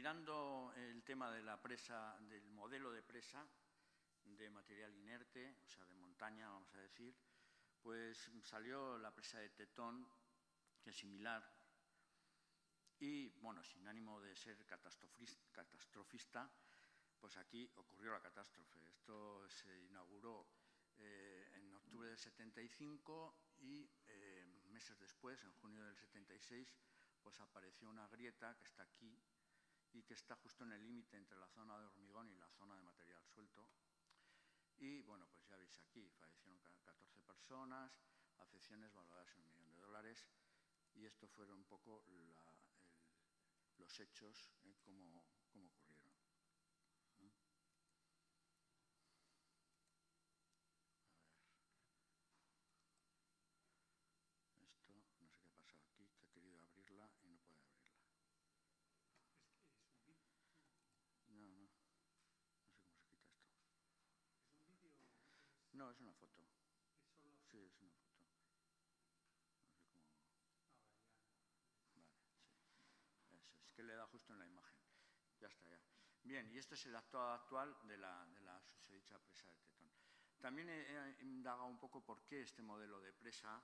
Speaker 3: mirando el tema de la presa, del modelo de presa de material inerte, o sea, de montaña, vamos a decir, pues salió la presa de Tetón, que es similar, y, bueno, sin ánimo de ser catastrofista, pues aquí ocurrió la catástrofe. Esto se inauguró en octubre del 75 y meses después, en junio del 76, pues apareció una grieta que está aquí y que está justo en el límite entre la zona de hormigón y la zona de material suelto. Y, bueno, pues ya veis aquí, fallecieron 14 personas, afecciones valoradas en $1 millón, y esto fueron un poco los hechos, cómo ocurrieron. Esto, no sé qué ha pasado aquí, que he querido abrirla y no puede abrirla. No, no sé cómo se quita esto.
Speaker 1: ¿Es un vídeo?
Speaker 3: No, es una foto.
Speaker 1: ¿Es solo?
Speaker 3: Sí, es una foto. No sé cómo.
Speaker 1: Ahora ya.
Speaker 3: Vale, sí. Eso, es que le da justo en la imagen. Ya está, ya. Bien, y este es el estado actual de la susodicha presa de Tetón. También he indagado un poco por qué este modelo de presa,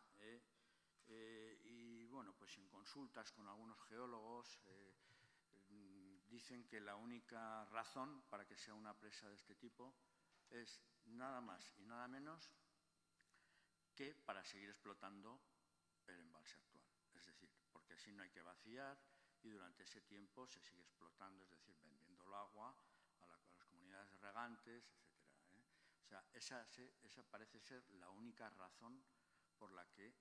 Speaker 3: y, bueno, pues en consultas con algunos geólogos dicen que la única razón para que sea una presa de este tipo es nada más y nada menos que para seguir explotando el embalse actual. Es decir, porque así no hay que vaciar y durante ese tiempo se sigue explotando, es decir, vendiendo el agua a las comunidades regantes, etc. O sea, esa parece ser la única razón por la que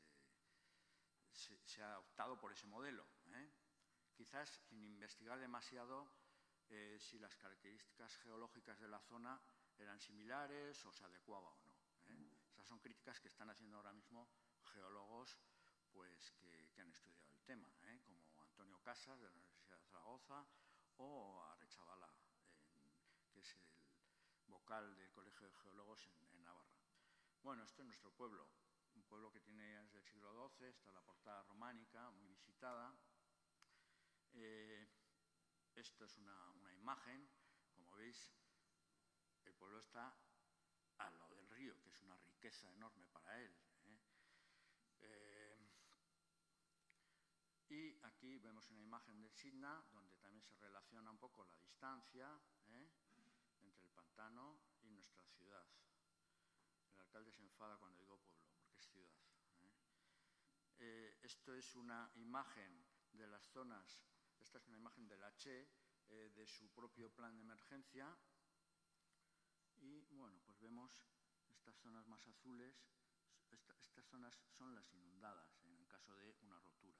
Speaker 3: se ha optado por ese modelo. Quizás sin investigar demasiado si las características geológicas de la zona eran similares o se adecuaba o no. Esas son críticas que están haciendo ahora mismo geólogos pues, que han estudiado el tema, como Antonio Casas, de la Universidad de Zaragoza, o Arechavala, que es el vocal del Colegio de Geólogos en Navarra. Bueno, esto es nuestro pueblo, un pueblo que tiene desde el siglo XII, está la portada románica, muy visitada. Esto es una imagen, como veis, el pueblo está al lado del río, que es una riqueza enorme para él. Y aquí vemos una imagen del Sidna, donde también se relaciona un poco la distancia entre el pantano y nuestra ciudad. El alcalde se enfada cuando digo pueblo, porque es ciudad. Esto es una imagen de las zonas, esta es una imagen del H, de su propio plan de emergencia. Y, bueno, pues vemos estas zonas más azules, estas zonas son las inundadas en caso de una rotura.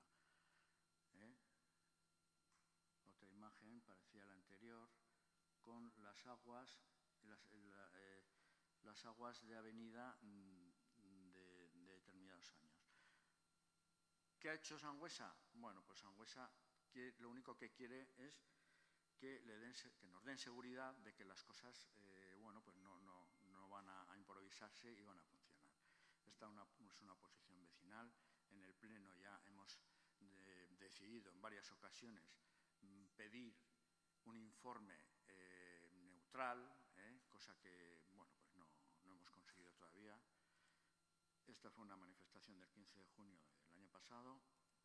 Speaker 3: Otra imagen parecida a la anterior, con las aguas de avenida de determinados años. ¿Qué ha hecho Sangüesa? Bueno, pues Sangüesa lo único que quiere es que nos den seguridad de que las cosas bueno, pues no van a improvisarse y van a funcionar. Esta es una posición vecinal. En el Pleno ya hemos decidido en varias ocasiones pedir un informe neutral, cosa que, bueno, pues no hemos conseguido todavía. Esta fue una manifestación del 15 de junio del año pasado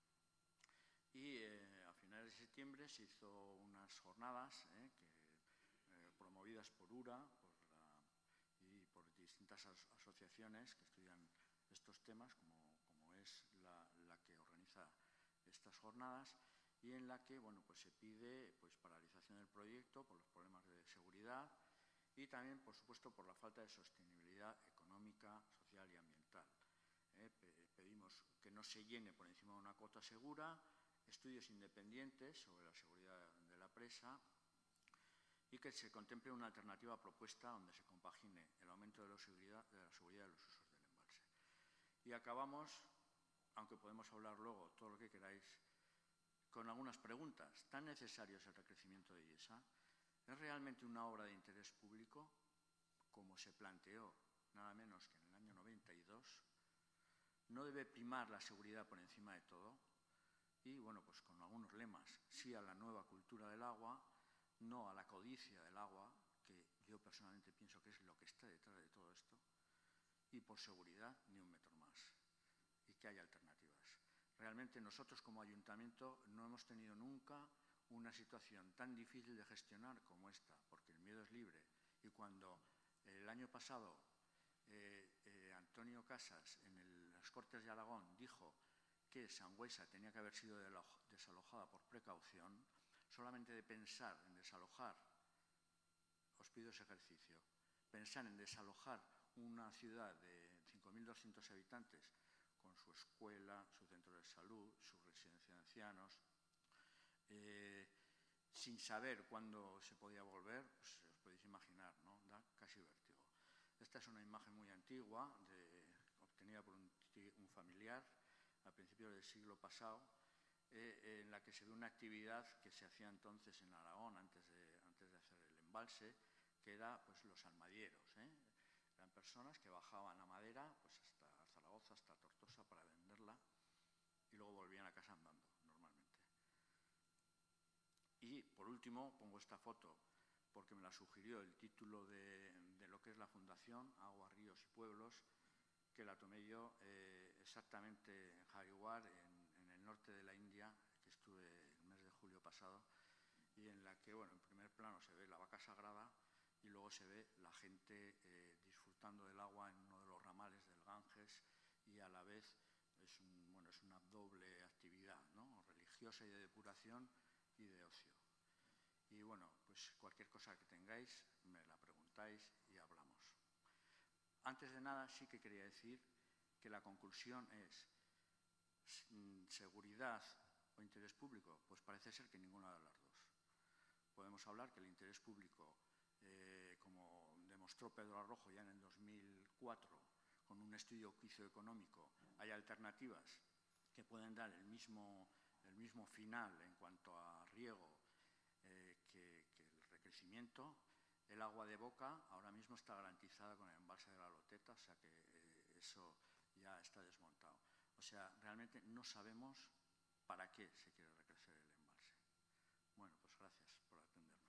Speaker 3: y a finales de septiembre se hizo unas jornadas promovidas por URA y por distintas asociaciones que estudian estos temas, como es la que organiza estas jornadas, y en la que, bueno, pues se pide pues, paralización del proyecto por los problemas de seguridad y también, por supuesto, por la falta de sostenibilidad económica, social y ambiental. Pedimos que no se llene por encima de una cota segura, estudios independientes sobre la seguridad de la presa y que se contemple una alternativa propuesta donde se compagine el aumento de la seguridad de los usos del embalse. Y acabamos, aunque podemos hablar luego todo lo que queráis, con algunas preguntas. ¿Tan necesario es el recrecimiento de Illesa? ¿Es realmente una obra de interés público, como se planteó nada menos que en el año 92? ¿No debe primar la seguridad por encima de todo? Y, bueno, pues con algunos lemas. sí a la nueva cultura del agua, no a la codicia del agua, que yo personalmente pienso que es lo que está detrás de todo esto, y por seguridad ni un metro más, y que haya alternativas. Realmente nosotros como ayuntamiento no hemos tenido nunca una situación tan difícil de gestionar como esta, porque el miedo es libre. Y cuando el año pasado Antonio Casas en las Cortes de Aragón dijo que Sangüesa tenía que haber sido desalojada por precaución, solamente de pensar en desalojar, os pido ese ejercicio, pensar en desalojar una ciudad de 5.200 habitantes con su escuela, su centro de salud, su residencia de ancianos, sin saber cuándo se podía volver, pues os podéis imaginar, ¿no? Da casi vértigo. Esta es una imagen muy antigua, obtenida por un familiar a principios del siglo pasado, en la que se ve una actividad que se hacía entonces en Aragón antes de hacer el embalse, que era pues, los almadieros. Eran personas que bajaban la madera pues, hasta Zaragoza, hasta Tortosa para venderla y luego volvían a casa andando normalmente. Y por último pongo esta foto porque me la sugirió el título de lo que es la Fundación Agua, Ríos y Pueblos, que la tomé yo exactamente en Haridwar, en el norte de la India, que estuve el mes de julio pasado, y en la que, bueno, en primer plano se ve la vaca sagrada y luego se ve la gente disfrutando del agua en uno de los ramales del Ganges, y a la vez es una doble actividad, ¿no? Religiosa y de depuración y de ocio. Y bueno, pues cualquier cosa que tengáis me la preguntáis y hablamos. Antes de nada sí que quería decir que la conclusión es seguridad o interés público, pues parece ser que ninguna de las dos. Podemos hablar que el interés público, como demostró Pedro Arrojo ya en el 2004, con un estudio que hizo económico, hay alternativas que pueden dar el mismo final en cuanto a riego que el recrecimiento. El agua de boca ahora mismo está garantizada con el embalse de la Loteta, o sea que eso ya está desmontado. O sea, realmente no sabemos para qué se quiere recrecer el embalse. Bueno, pues gracias por atenderme.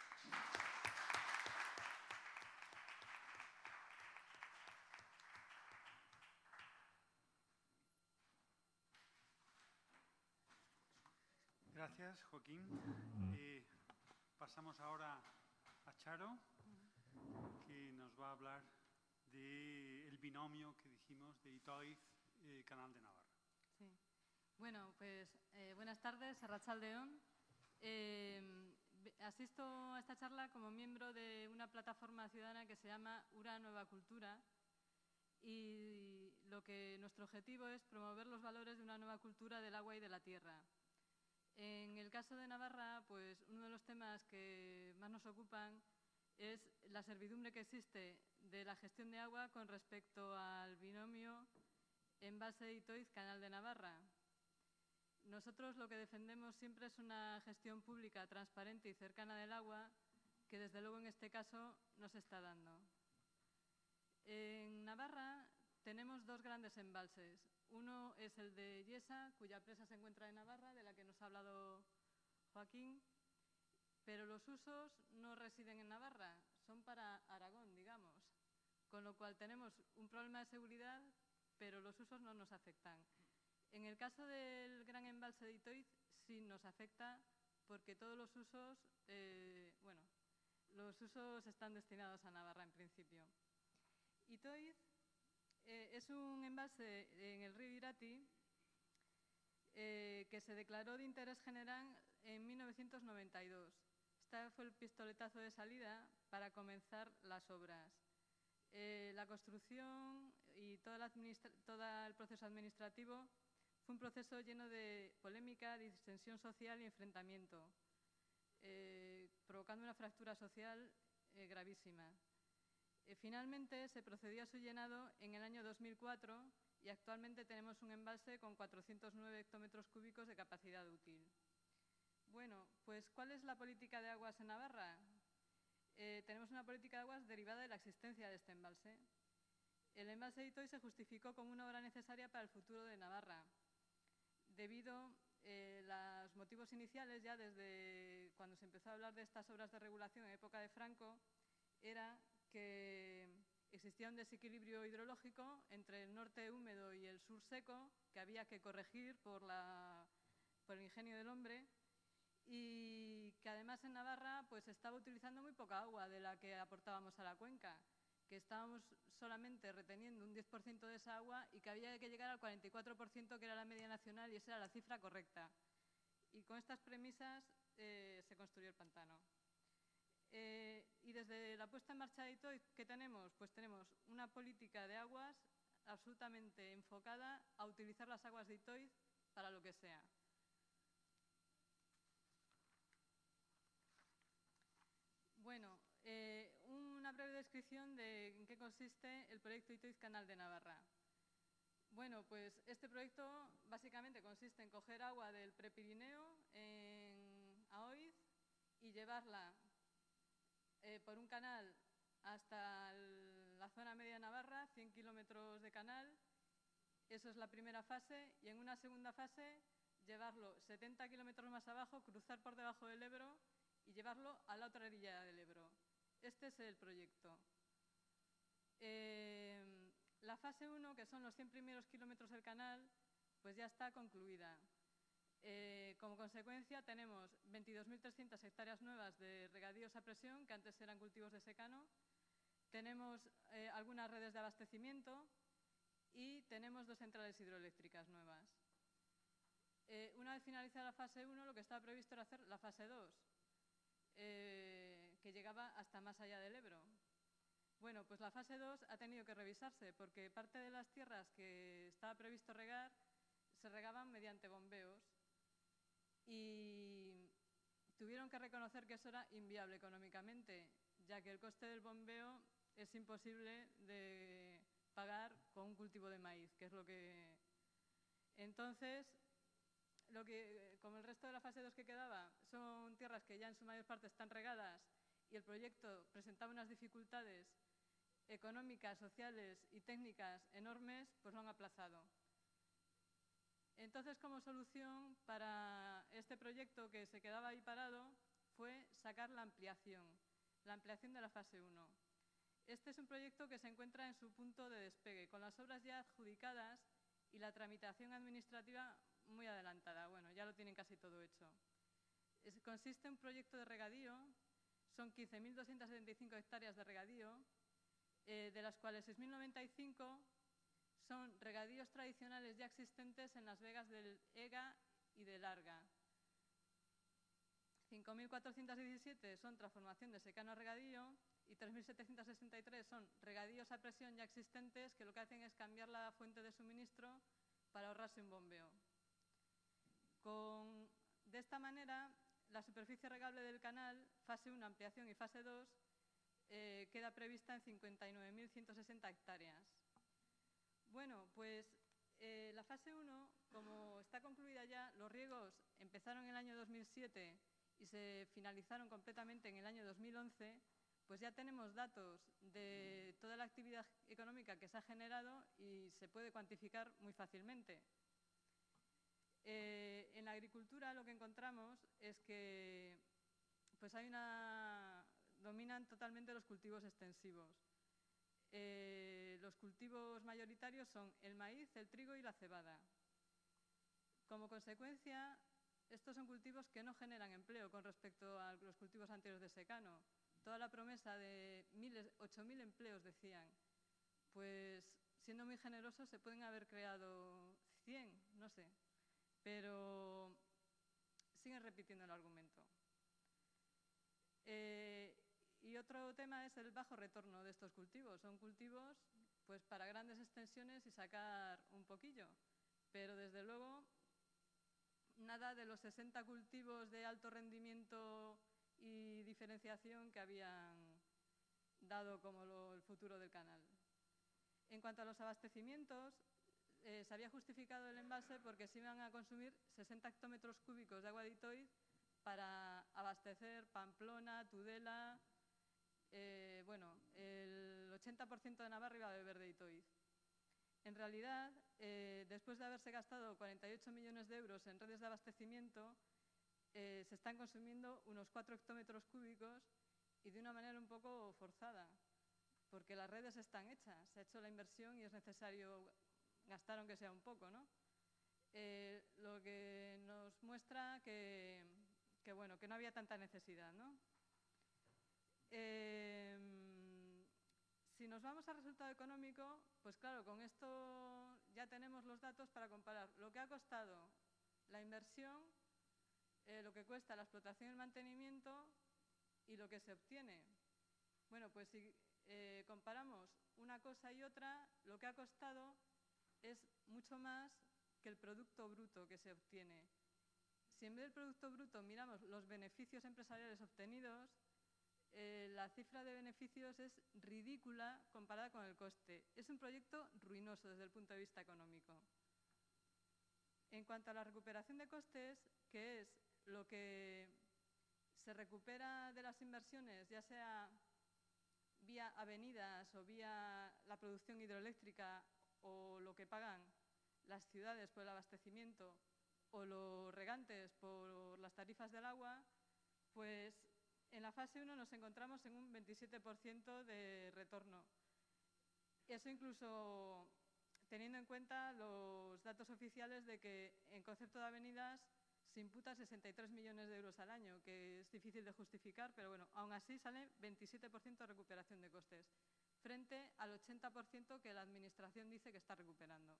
Speaker 1: Gracias, Joaquín. Pasamos ahora a Charo, que nos va a hablar del binomio que dijimos de Itoiz, Canal de Navarra.
Speaker 4: Sí. Bueno, pues buenas tardes, Arratsaldeon. Asisto a esta charla como miembro de una plataforma ciudadana que se llama Ura Nueva Cultura, y nuestro objetivo es promover los valores de una nueva cultura del agua y de la tierra. En el caso de Navarra, pues uno de los temas que más nos ocupan es la servidumbre que existe de la gestión de agua con respecto al binomio embalse de Itoiz, Canal de Navarra. Nosotros lo que defendemos siempre es una gestión pública, transparente y cercana del agua, que desde luego en este caso no se está dando. En Navarra tenemos dos grandes embalses. Uno es el de Yesa, cuya presa se encuentra en Navarra, de la que nos ha hablado Joaquín, pero los usos no residen en Navarra, son para Aragón, digamos. Con lo cual tenemos un problema de seguridad, pero los usos no nos afectan. En el caso del gran embalse de Itoiz sí nos afecta porque todos los usos, los usos están destinados a Navarra en principio. Itoiz es un embalse en el río Irati que se declaró de interés general en 1992. Este fue el pistoletazo de salida para comenzar las obras. La construcción y todo el proceso administrativo fue un proceso lleno de polémica, disensión social y enfrentamiento, provocando una fractura social gravísima. Finalmente se procedió a su llenado en el año 2004 y actualmente tenemos un embalse con 409 hectómetros cúbicos de capacidad útil. Bueno, pues ¿cuál es la política de aguas en Navarra? Tenemos una política de aguas derivada de la existencia de este embalse. El embalse de Itoiz se justificó como una obra necesaria para el futuro de Navarra, debido los motivos iniciales, ya desde cuando se empezó a hablar de estas obras de regulación en época de Franco, era que existía un desequilibrio hidrológico entre el norte húmedo y el sur seco que había que corregir por el ingenio del hombre, y que además en Navarra pues estaba utilizando muy poca agua de la que aportábamos a la cuenca, que estábamos solamente reteniendo un 10% de esa agua y que había que llegar al 44%, que era la media nacional, y esa era la cifra correcta. Y con estas premisas se construyó el pantano. Y desde la puesta en marcha de ITOIZ, ¿qué tenemos? Pues tenemos una política de aguas absolutamente enfocada a utilizar las aguas de ITOIZ para lo que sea. Bueno, una breve descripción de en qué consiste el proyecto ITOIZ Canal de Navarra. Bueno, pues este proyecto básicamente consiste en coger agua del Prepirineo en Aoiz y llevarla por un canal hasta la zona media de Navarra, 100 kilómetros de canal. Eso es la primera fase, y en una segunda fase llevarlo 70 kilómetros más abajo, cruzar por debajo del Ebro y llevarlo a la otra orilla del Ebro. Este es el proyecto. La fase 1, que son los 100 primeros kilómetros del canal, pues ya está concluida. Como consecuencia tenemos 22.300 hectáreas nuevas de regadíos a presión, que antes eran cultivos de secano. Tenemos algunas redes de abastecimiento y tenemos 2 centrales hidroeléctricas nuevas. Una vez finalizada la fase 1, lo que estaba previsto era hacer la fase 2, que llegaba hasta más allá del Ebro. Bueno, pues la fase 2 ha tenido que revisarse porque parte de las tierras que estaba previsto regar se regaban mediante bombeos, y tuvieron que reconocer que eso era inviable económicamente, ya que el coste del bombeo es imposible de pagar con un cultivo de maíz, que es lo que... Entonces, como el resto de la fase 2 que quedaba son tierras que ya en su mayor parte están regadas y el proyecto presentaba unas dificultades económicas, sociales y técnicas enormes, pues lo han aplazado. Entonces, como solución para este proyecto que se quedaba ahí parado, fue sacar la ampliación de la fase 1. Este es un proyecto que se encuentra en su punto de despegue, con las obras ya adjudicadas y la tramitación administrativa muy adelantada. Bueno, ya lo tienen casi todo hecho. Consiste en un proyecto de regadío, son 15.275 hectáreas de regadío, de las cuales 6.095 son regadíos tradicionales ya existentes en las vegas del Ega y del Arga. 5.417 son transformación de secano a regadío y 3.763 son regadíos a presión ya existentes, que lo que hacen es cambiar la fuente de suministro para ahorrarse un bombeo. De esta manera, la superficie regable del canal, fase 1, ampliación, y fase 2, queda prevista en 59.160 hectáreas. Bueno, pues la fase 1, como está concluida ya, los riegos empezaron en el año 2007 y se finalizaron completamente en el año 2011, pues ya tenemos datos de toda la actividad económica que se ha generado y se puede cuantificar muy fácilmente. En la agricultura lo que encontramos es que pues dominan totalmente los cultivos extensivos. Los cultivos mayoritarios son el maíz, el trigo y la cebada. Como consecuencia, estos son cultivos que no generan empleo con respecto a los cultivos anteriores de secano. Toda la promesa de 8.000 empleos, decían. Pues, siendo muy generosos, se pueden haber creado 100, no sé. Pero siguen repitiendo el argumento. Y otro tema es el bajo retorno de estos cultivos. Son cultivos pues, para grandes extensiones y sacar un poquillo. Pero, desde luego, nada de los 60 cultivos de alto rendimiento y diferenciación que habían dado como el futuro del canal. En cuanto a los abastecimientos, se había justificado el embalse porque se iban a consumir 60 hectómetros cúbicos de agua de ITOIZ para abastecer Pamplona, Tudela, bueno, el 80% de Navarra iba a beber de ITOIZ. En realidad, después de haberse gastado 48 millones de euros en redes de abastecimiento, se están consumiendo unos 4 hectómetros cúbicos y de una manera un poco forzada, porque las redes están hechas, se ha hecho la inversión y es necesario gastar aunque sea un poco, ¿no? Lo que nos muestra bueno, que no había tanta necesidad, ¿no? Si nos vamos al resultado económico, pues claro, con esto ya tenemos los datos para comparar lo que ha costado la inversión, lo que cuesta la explotación y el mantenimiento y lo que se obtiene. Bueno, pues si comparamos una cosa y otra, lo que ha costado es mucho más que el producto bruto que se obtiene. Si en vez del producto bruto miramos los beneficios empresariales obtenidos, la cifra de beneficios es ridícula comparada con el coste. Es un proyecto ruinoso desde el punto de vista económico. En cuanto a la recuperación de costes, que es lo que se recupera de las inversiones, ya sea vía avenidas o vía la producción hidroeléctrica o lo que pagan las ciudades por el abastecimiento o los regantes por las tarifas del agua, pues en la fase 1 nos encontramos en un 27% de retorno. Eso incluso teniendo en cuenta los datos oficiales de que en concepto de avenidas se imputa 63 millones de euros al año, que es difícil de justificar, pero bueno, aún así sale 27% de recuperación de costes, frente al 80% que la Administración dice que está recuperando.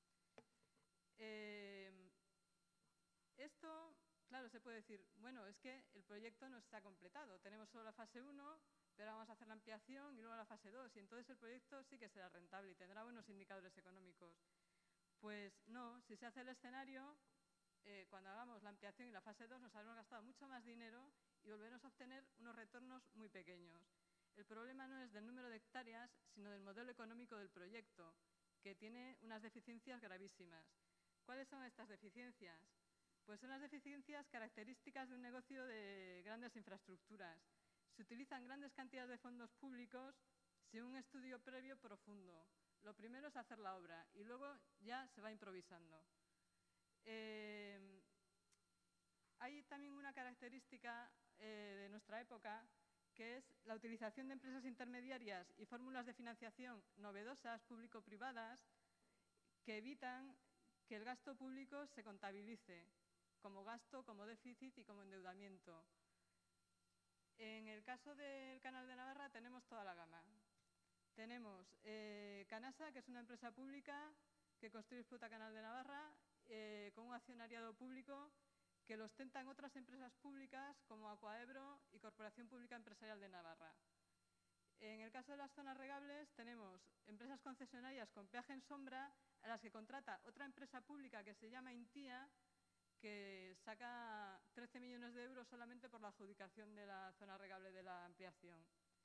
Speaker 4: Esto, claro, se puede decir, bueno, es que el proyecto no está completado, tenemos solo la fase 1, pero vamos a hacer la ampliación y luego la fase 2, y entonces el proyecto sí que será rentable y tendrá buenos indicadores económicos. Pues no, si se hace el escenario, cuando hagamos la ampliación y la fase 2 nos habremos gastado mucho más dinero y volveremos a obtener unos retornos muy pequeños. El problema no es del número de hectáreas, sino del modelo económico del proyecto, que tiene unas deficiencias gravísimas. ¿Cuáles son estas deficiencias? Pues son las deficiencias características de un negocio de grandes infraestructuras. Se utilizan grandes cantidades de fondos públicos sin un estudio previo profundo. Lo primero es hacer la obra y luego ya se va improvisando. Hay también una característica de nuestra época, que es la utilización de empresas intermediarias y fórmulas de financiación novedosas, público-privadas, que evitan que el gasto público se contabilice como gasto, como déficit y como endeudamiento. En el caso del Canal de Navarra tenemos toda la gama. Tenemos Canasa, que es una empresa pública que construye y explota Canal de Navarra, con un accionariado público que lo ostentan otras empresas públicas como Aquaebro y Corporación Pública Empresarial de Navarra. En el caso de las zonas regables tenemos empresas concesionarias con peaje en sombra a las que contrata otra empresa pública que se llama Intia, que saca 13 millones de euros solamente por la adjudicación de la zona regable de la ampliación.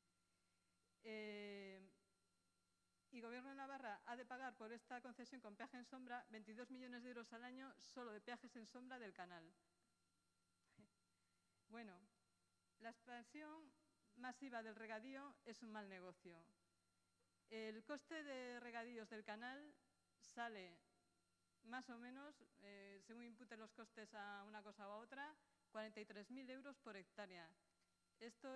Speaker 4: Y Gobierno de Navarra ha de pagar por esta concesión con peaje en sombra 22 millones de euros al año solo de peajes en sombra del canal. Bueno, la expansión masiva del regadío es un mal negocio. El coste de regadíos del canal sale más o menos, según imputen los costes a una cosa u a otra, 43.000 euros por hectárea. Esto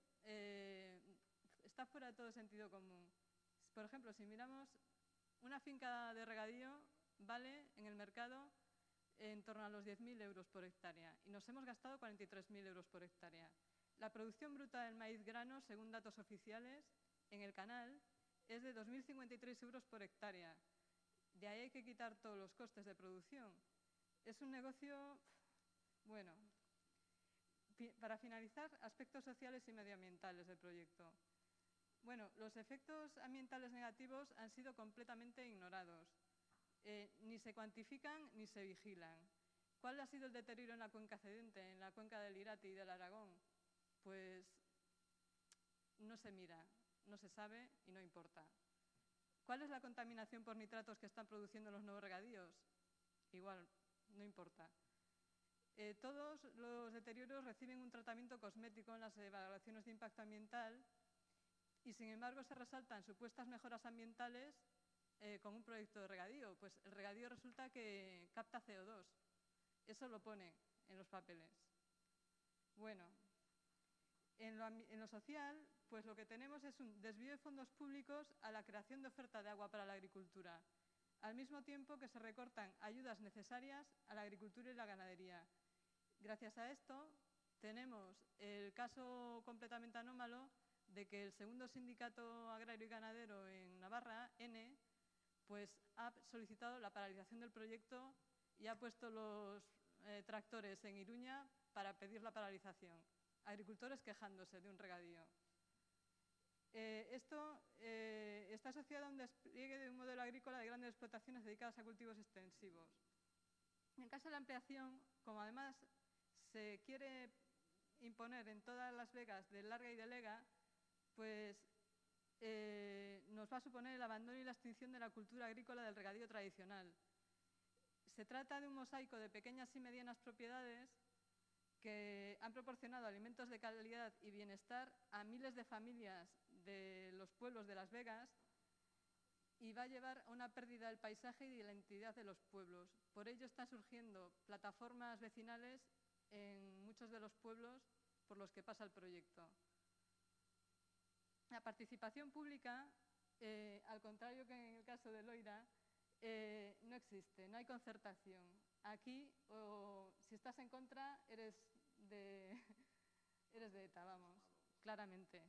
Speaker 4: está fuera de todo sentido común. Por ejemplo, si miramos, una finca de regadío vale en el mercado en torno a los 10.000 euros por hectárea y nos hemos gastado 43.000 euros por hectárea. La producción bruta del maíz grano, según datos oficiales, en el canal es de 2.053 euros por hectárea. De ahí hay que quitar todos los costes de producción. Es un negocio, bueno. Para finalizar, aspectos sociales y medioambientales del proyecto. Bueno, los efectos ambientales negativos han sido completamente ignorados. Ni se cuantifican ni se vigilan. ¿Cuál ha sido el deterioro en la cuenca cedente, en la cuenca del Irati y del Aragón? Pues no se mira, no se sabe y no importa. ¿Cuál es la contaminación por nitratos que están produciendo los nuevos regadíos? Igual, no importa. Todos los deterioros reciben un tratamiento cosmético en las evaluaciones de impacto ambiental y, sin embargo, se resaltan supuestas mejoras ambientales con un proyecto de regadío? Pues el regadío resulta que capta CO2. Eso lo pone en los papeles. Bueno, en lo social, pues lo que tenemos es un desvío de fondos públicos a la creación de oferta de agua para la agricultura, al mismo tiempo que se recortan ayudas necesarias a la agricultura y la ganadería. Gracias a esto, tenemos el caso completamente anómalo de que el segundo sindicato agrario y ganadero en Navarra, N, pues ha solicitado la paralización del proyecto y ha puesto los tractores en Iruña para pedir la paralización. Agricultores quejándose de un regadío. Esto está asociado a un despliegue de un modelo agrícola de grandes explotaciones dedicadas a cultivos extensivos. En el caso de la ampliación, como además se quiere imponer en todas las vegas de larga y de lega, pues nos va a suponer el abandono y la extinción de la cultura agrícola del regadío tradicional. Se trata de un mosaico de pequeñas y medianas propiedades que han proporcionado alimentos de calidad y bienestar a miles de familias de los pueblos de Las Vegas y va a llevar a una pérdida del paisaje y de la identidad de los pueblos. Por ello están surgiendo plataformas vecinales en muchos de los pueblos por los que pasa el proyecto. La participación pública, al contrario que en el caso de Loira, no existe, no hay concertación. Aquí, si estás en contra, eres de ETA, vamos, claramente.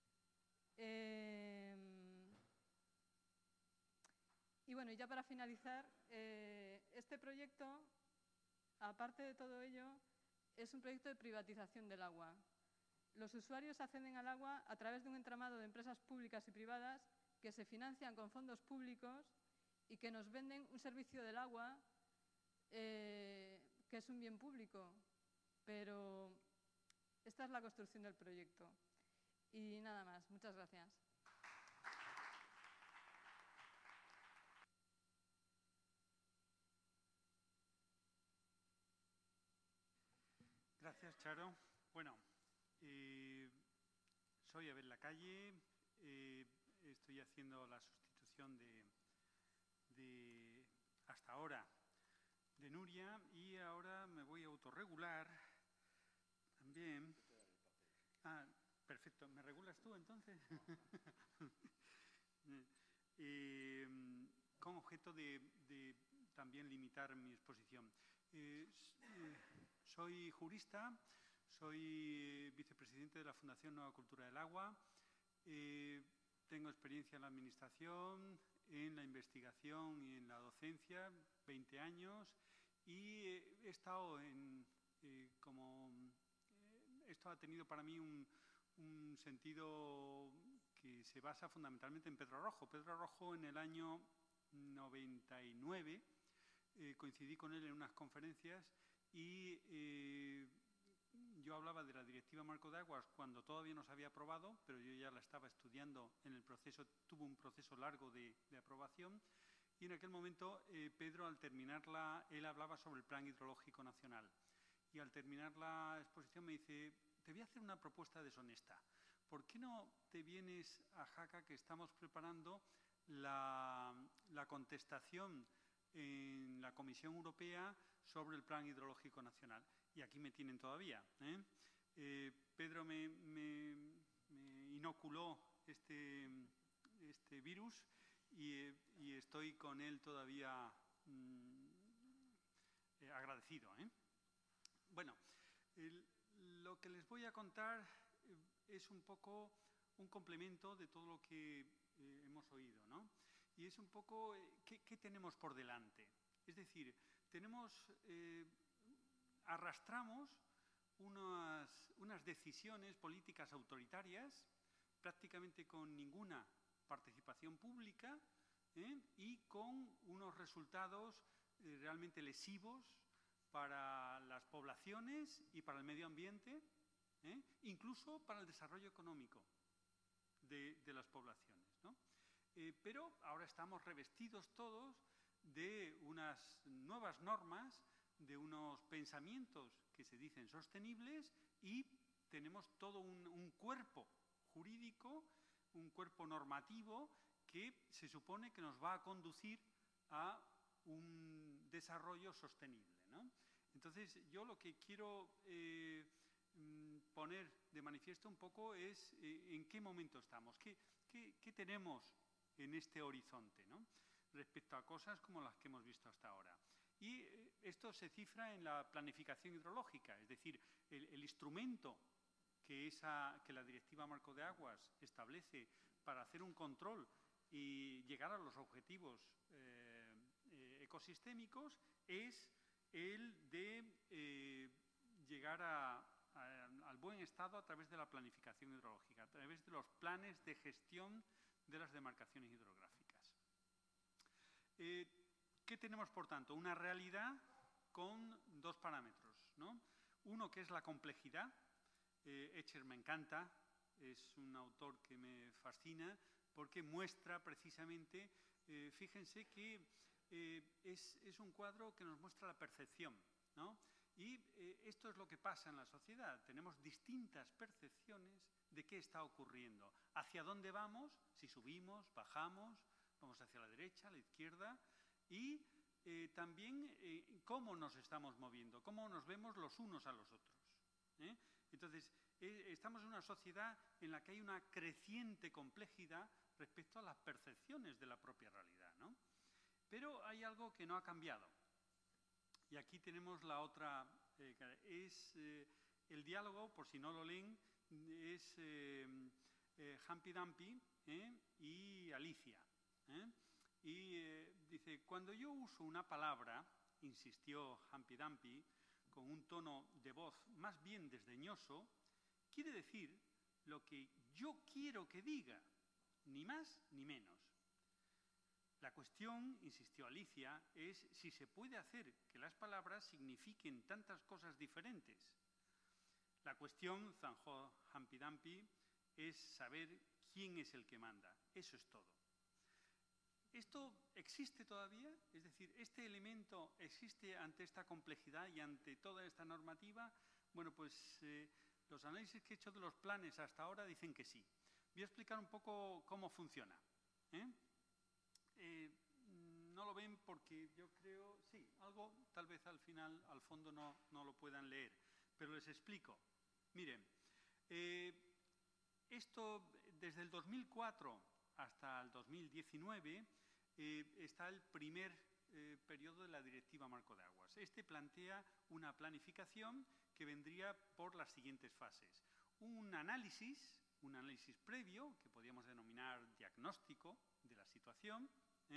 Speaker 4: Y bueno, ya para finalizar, este proyecto, aparte de todo ello, es un proyecto de privatización del agua. Los usuarios acceden al agua a través de un entramado de empresas públicas y privadas que se financian con fondos públicos y que nos venden un servicio del agua que es un bien público, pero esta es la construcción del proyecto. Y nada más, muchas gracias.
Speaker 1: Gracias, Charo. Bueno, soy Abel Lacalle, estoy haciendo la sustitución de hasta ahora de Nuria y ahora me voy a autorregular también. Ah, perfecto. ¿Me regulas tú entonces? Con objeto de también limitar mi exposición. Soy jurista, soy vicepresidente de la Fundación Nueva Cultura del Agua, tengo experiencia en la administración, en la investigación y en la docencia, 20 años, y esto ha tenido para mí un sentido que se basa fundamentalmente en Pedro Rojo. Pedro Rojo, en el año 99, coincidí con él en unas conferencias y yo hablaba de la Directiva Marco de Aguas cuando todavía no se había aprobado, pero yo ya la estaba estudiando en el proceso, tuvo un proceso largo de aprobación, y en aquel momento Pedro, al terminarla, él hablaba sobre el Plan Hidrológico Nacional, y al terminar la exposición me dice: te voy a hacer una propuesta deshonesta. ¿Por qué no te vienes a Jaca, que estamos preparando la contestación en la Comisión Europea sobre el Plan Hidrológico Nacional? Y aquí me tienen todavía. Pedro me inoculó este virus y estoy con él todavía agradecido. Bueno, lo que les voy a contar es un poco un complemento de todo lo que hemos oído, ¿no? Y es un poco qué tenemos por delante. Es decir, arrastramos unas decisiones políticas autoritarias, prácticamente con ninguna participación pública, y con unos resultados realmente lesivos para las poblaciones y para el medio ambiente, incluso para el desarrollo económico de las poblaciones, ¿no? Pero ahora estamos revestidos todos de unas nuevas normas, de unos pensamientos que se dicen sostenibles, y tenemos todo un cuerpo jurídico, un cuerpo normativo que se supone que nos va a conducir a un desarrollo sostenible, ¿no? Entonces, yo lo que quiero poner de manifiesto un poco es en qué momento estamos, qué tenemos en este horizonte, ¿no? Respecto a cosas como las que hemos visto hasta ahora. Y esto se cifra en la planificación hidrológica, es decir, el instrumento que la Directiva Marco de Aguas establece para hacer un control y llegar a los objetivos ecosistémicos es el de llegar al buen estado a través de la planificación hidrológica, a través de los planes de gestión de las demarcaciones hidrográficas. ¿Qué tenemos, por tanto? Una realidad con dos parámetros, ¿no? Uno que es la complejidad. Escher me encanta, es un autor que me fascina porque muestra precisamente, fíjense que es un cuadro que nos muestra la percepción, ¿no? Y esto es lo que pasa en la sociedad. Tenemos distintas percepciones de qué está ocurriendo, hacia dónde vamos, si subimos, bajamos, vamos hacia la derecha, a la izquierda, y también cómo nos estamos moviendo, cómo nos vemos los unos a los otros. Entonces, estamos en una sociedad en la que hay una creciente complejidad respecto a las percepciones de la propia realidad, ¿no? Pero hay algo que no ha cambiado. Y aquí tenemos la otra, el diálogo, por si no lo leen, es Humpty Dumpty y Alicia. Y dice, cuando yo uso una palabra, insistió Humpty Dumpty, con un tono de voz más bien desdeñoso, quiere decir lo que yo quiero que diga, ni más ni menos. La cuestión, insistió Alicia, es si se puede hacer que las palabras signifiquen tantas cosas diferentes. La cuestión, zanjó Humpty Dumpty, es saber quién es el que manda. Eso es todo. ¿Esto existe todavía? Es decir, ¿este elemento existe ante esta complejidad y ante toda esta normativa? Bueno, pues los análisis que he hecho de los planes hasta ahora dicen que sí. Voy a explicar un poco cómo funciona. No lo ven porque yo creo, sí, algo tal vez al final, al fondo no lo puedan leer, pero les explico. Miren, esto desde el 2004 hasta el 2019 está el primer periodo de la Directiva Marco de Aguas. Este plantea una planificación que vendría por las siguientes fases. Un análisis previo, que podríamos denominar diagnóstico de la situación,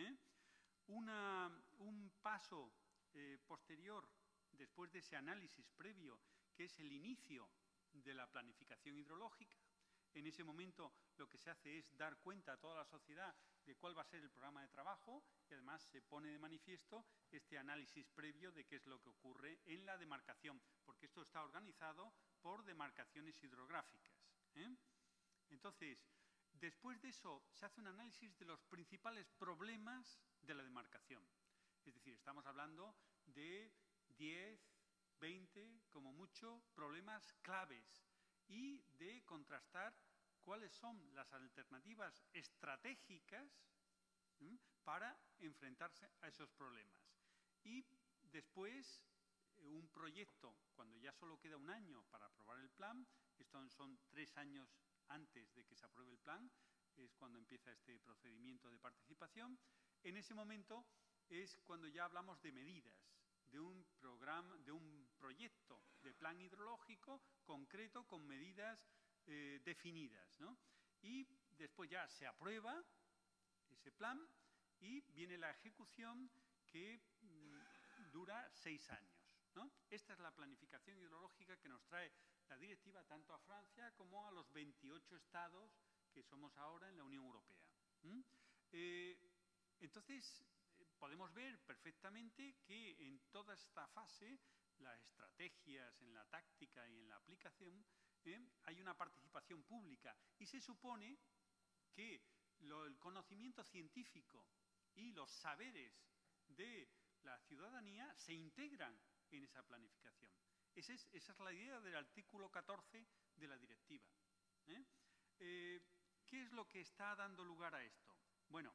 Speaker 1: un paso posterior después de ese análisis previo, que es el inicio de la planificación hidrológica. En ese momento lo que se hace es dar cuenta a toda la sociedad de cuál va a ser el programa de trabajo y además se pone de manifiesto este análisis previo de qué es lo que ocurre en la demarcación, porque esto está organizado por demarcaciones hidrográficas. Entonces, después de eso se hace un análisis de los principales problemas de la demarcación. Es decir, estamos hablando de 10, 20, como mucho, problemas claves y de contrastar cuáles son las alternativas estratégicas para enfrentarse a esos problemas. Y después, un proyecto, cuando ya solo queda un año para aprobar el plan, estos son 3 años antes de que se apruebe el plan, es cuando empieza este procedimiento de participación. En ese momento es cuando ya hablamos de medidas, de un programa, de un proyecto de plan hidrológico concreto con medidas definidas, ¿no? Y después ya se aprueba ese plan y viene la ejecución que dura 6 años, ¿no? Esta es la planificación hidrológica que nos trae la directiva tanto a Francia como a los 28 estados que somos ahora en la Unión Europea. Entonces, podemos ver perfectamente que en toda esta fase, las estrategias, en la táctica y en la aplicación, hay una participación pública y se supone que el conocimiento científico y los saberes de la ciudadanía se integran en esa planificación. Esa es la idea del artículo 14 de la directiva. ¿Qué es lo que está dando lugar a esto? Bueno,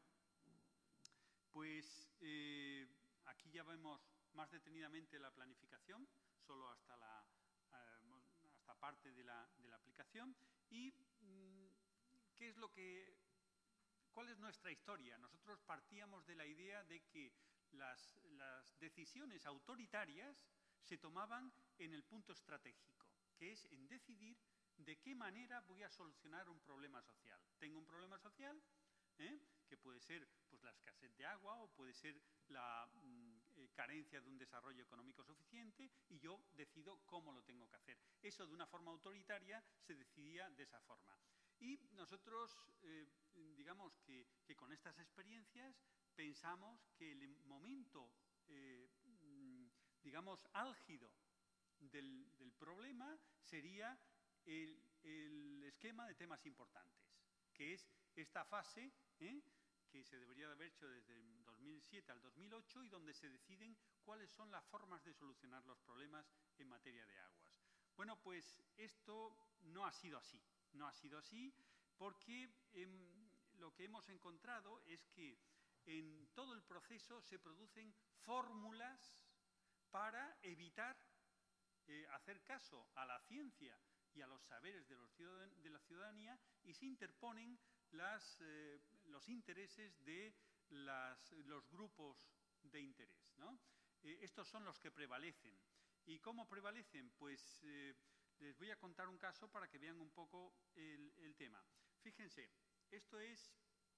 Speaker 1: pues aquí ya vemos más detenidamente la planificación, solo hasta hasta parte de la aplicación. Y ¿qué es ¿cuál es nuestra historia? Nosotros partíamos de la idea de que las decisiones autoritarias se tomaban en el punto estratégico, que es en decidir de qué manera voy a solucionar un problema social. Tengo un problema social, que puede ser pues, la escasez de agua o puede ser la carencia de un desarrollo económico suficiente, y yo decido cómo lo tengo que hacer. Eso de una forma autoritaria se decidía de esa forma. Y nosotros, digamos que con estas experiencias pensamos que el momento, digamos, álgido del problema sería el esquema de temas importantes, que es esta fase, que se debería de haber hecho desde el 2007 al 2008 y donde se deciden cuáles son las formas de solucionar los problemas en materia de aguas. Bueno, pues esto no ha sido así. No ha sido así porque lo que hemos encontrado es que en todo el proceso se producen fórmulas para evitar hacer caso a la ciencia y a los saberes de la ciudadanía, y se interponen los intereses de los grupos de interés, ¿no? Estos son los que prevalecen. ¿Y cómo prevalecen? Pues les voy a contar un caso para que vean un poco el tema. Fíjense, esto es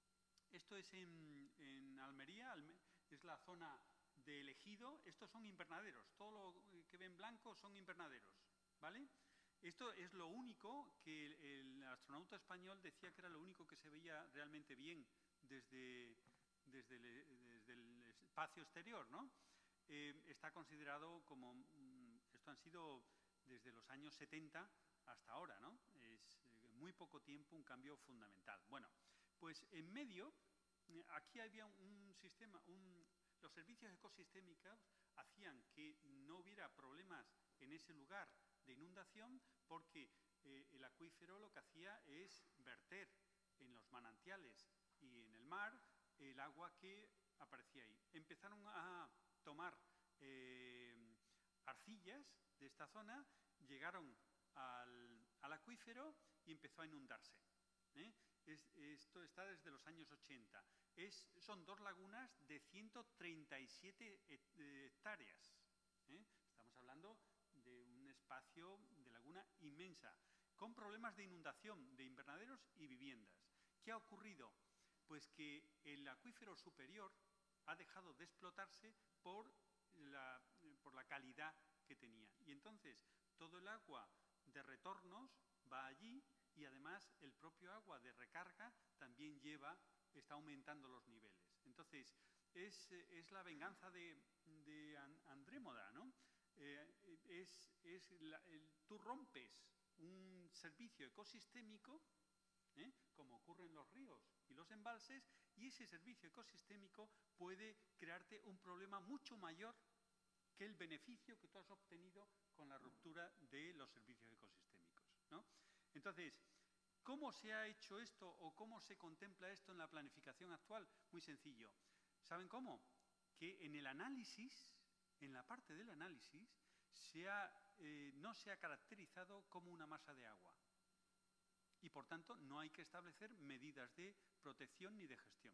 Speaker 1: en Almería, es la zona de Ejido. Estos son invernaderos, todo lo que ven blanco son invernaderos, ¿vale? Esto es lo único que el astronauta español decía que era lo único que se veía realmente bien desde el espacio exterior, ¿no? Está considerado como, esto han sido desde los años 70 hasta ahora, ¿no? Es muy poco tiempo un cambio fundamental. Bueno, pues en medio, aquí había un sistema, los servicios ecosistémicos hacían que no hubiera problemas en ese lugar de inundación, porque el acuífero lo que hacía es verter en los manantiales y en el mar el agua que aparecía ahí. Empezaron a tomar arcillas de esta zona, llegaron al acuífero y empezó a inundarse. Esto está desde los años 80. Son 2 lagunas de 137 hectáreas. Estamos hablando de un espacio de laguna inmensa, con problemas de inundación de invernaderos y viviendas. ¿Qué ha ocurrido? Pues que el acuífero superior ha dejado de explotarse por la calidad que tenía. Y entonces todo el agua de retornos va allí, y además el propio agua de recarga también está aumentando los niveles. Entonces es la venganza de Andrómeda, ¿no? Tú rompes un servicio ecosistémico, como ocurre en los ríos y los embalses, y ese servicio ecosistémico puede crearte un problema mucho mayor que el beneficio que tú has obtenido con la ruptura de los servicios ecosistémicos, ¿no? Entonces, ¿cómo se ha hecho esto o cómo se contempla esto en la planificación actual? Muy sencillo. ¿Saben cómo? Que en el análisis, en la parte del análisis, no se ha caracterizado como una masa de agua. Y por tanto no hay que establecer medidas de protección ni de gestión.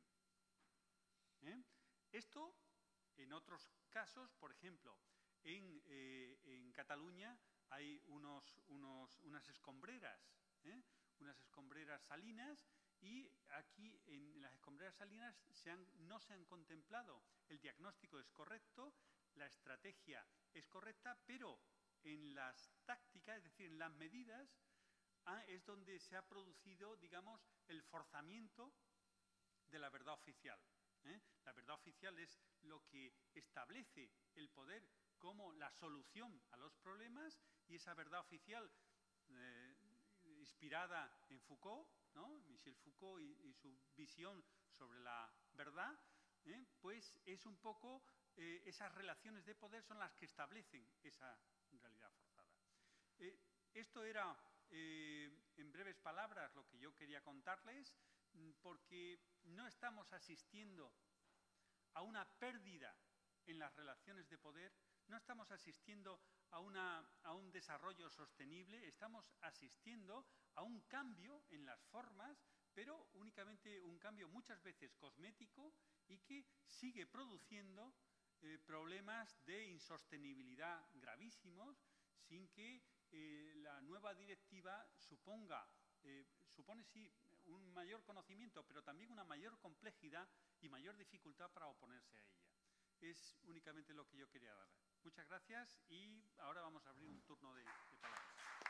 Speaker 1: Esto, en otros casos, por ejemplo, en Cataluña hay unas escombreras, unas escombreras salinas, y aquí en las escombreras salinas no se han contemplado. El diagnóstico es correcto, la estrategia es correcta, pero en las tácticas, es decir, en las medidas, es donde se ha producido, digamos, el forzamiento de la verdad oficial. La verdad oficial es lo que establece el poder como la solución a los problemas, y esa verdad oficial, inspirada en Foucault, ¿no? Michel Foucault y su visión sobre la verdad, pues es un poco esas relaciones de poder son las que establecen esa realidad forzada. Esto era en breves palabras lo que yo quería contarles, porque no estamos asistiendo a una pérdida en las relaciones de poder, no estamos asistiendo a un desarrollo sostenible, estamos asistiendo a un cambio en las formas, pero únicamente un cambio muchas veces cosmético y que sigue produciendo problemas de insostenibilidad gravísimos, sin que la nueva directiva supone sí un mayor conocimiento, pero también una mayor complejidad y mayor dificultad para oponerse a ella. Es únicamente lo que yo quería dar. Muchas gracias y ahora vamos a abrir un turno de palabras.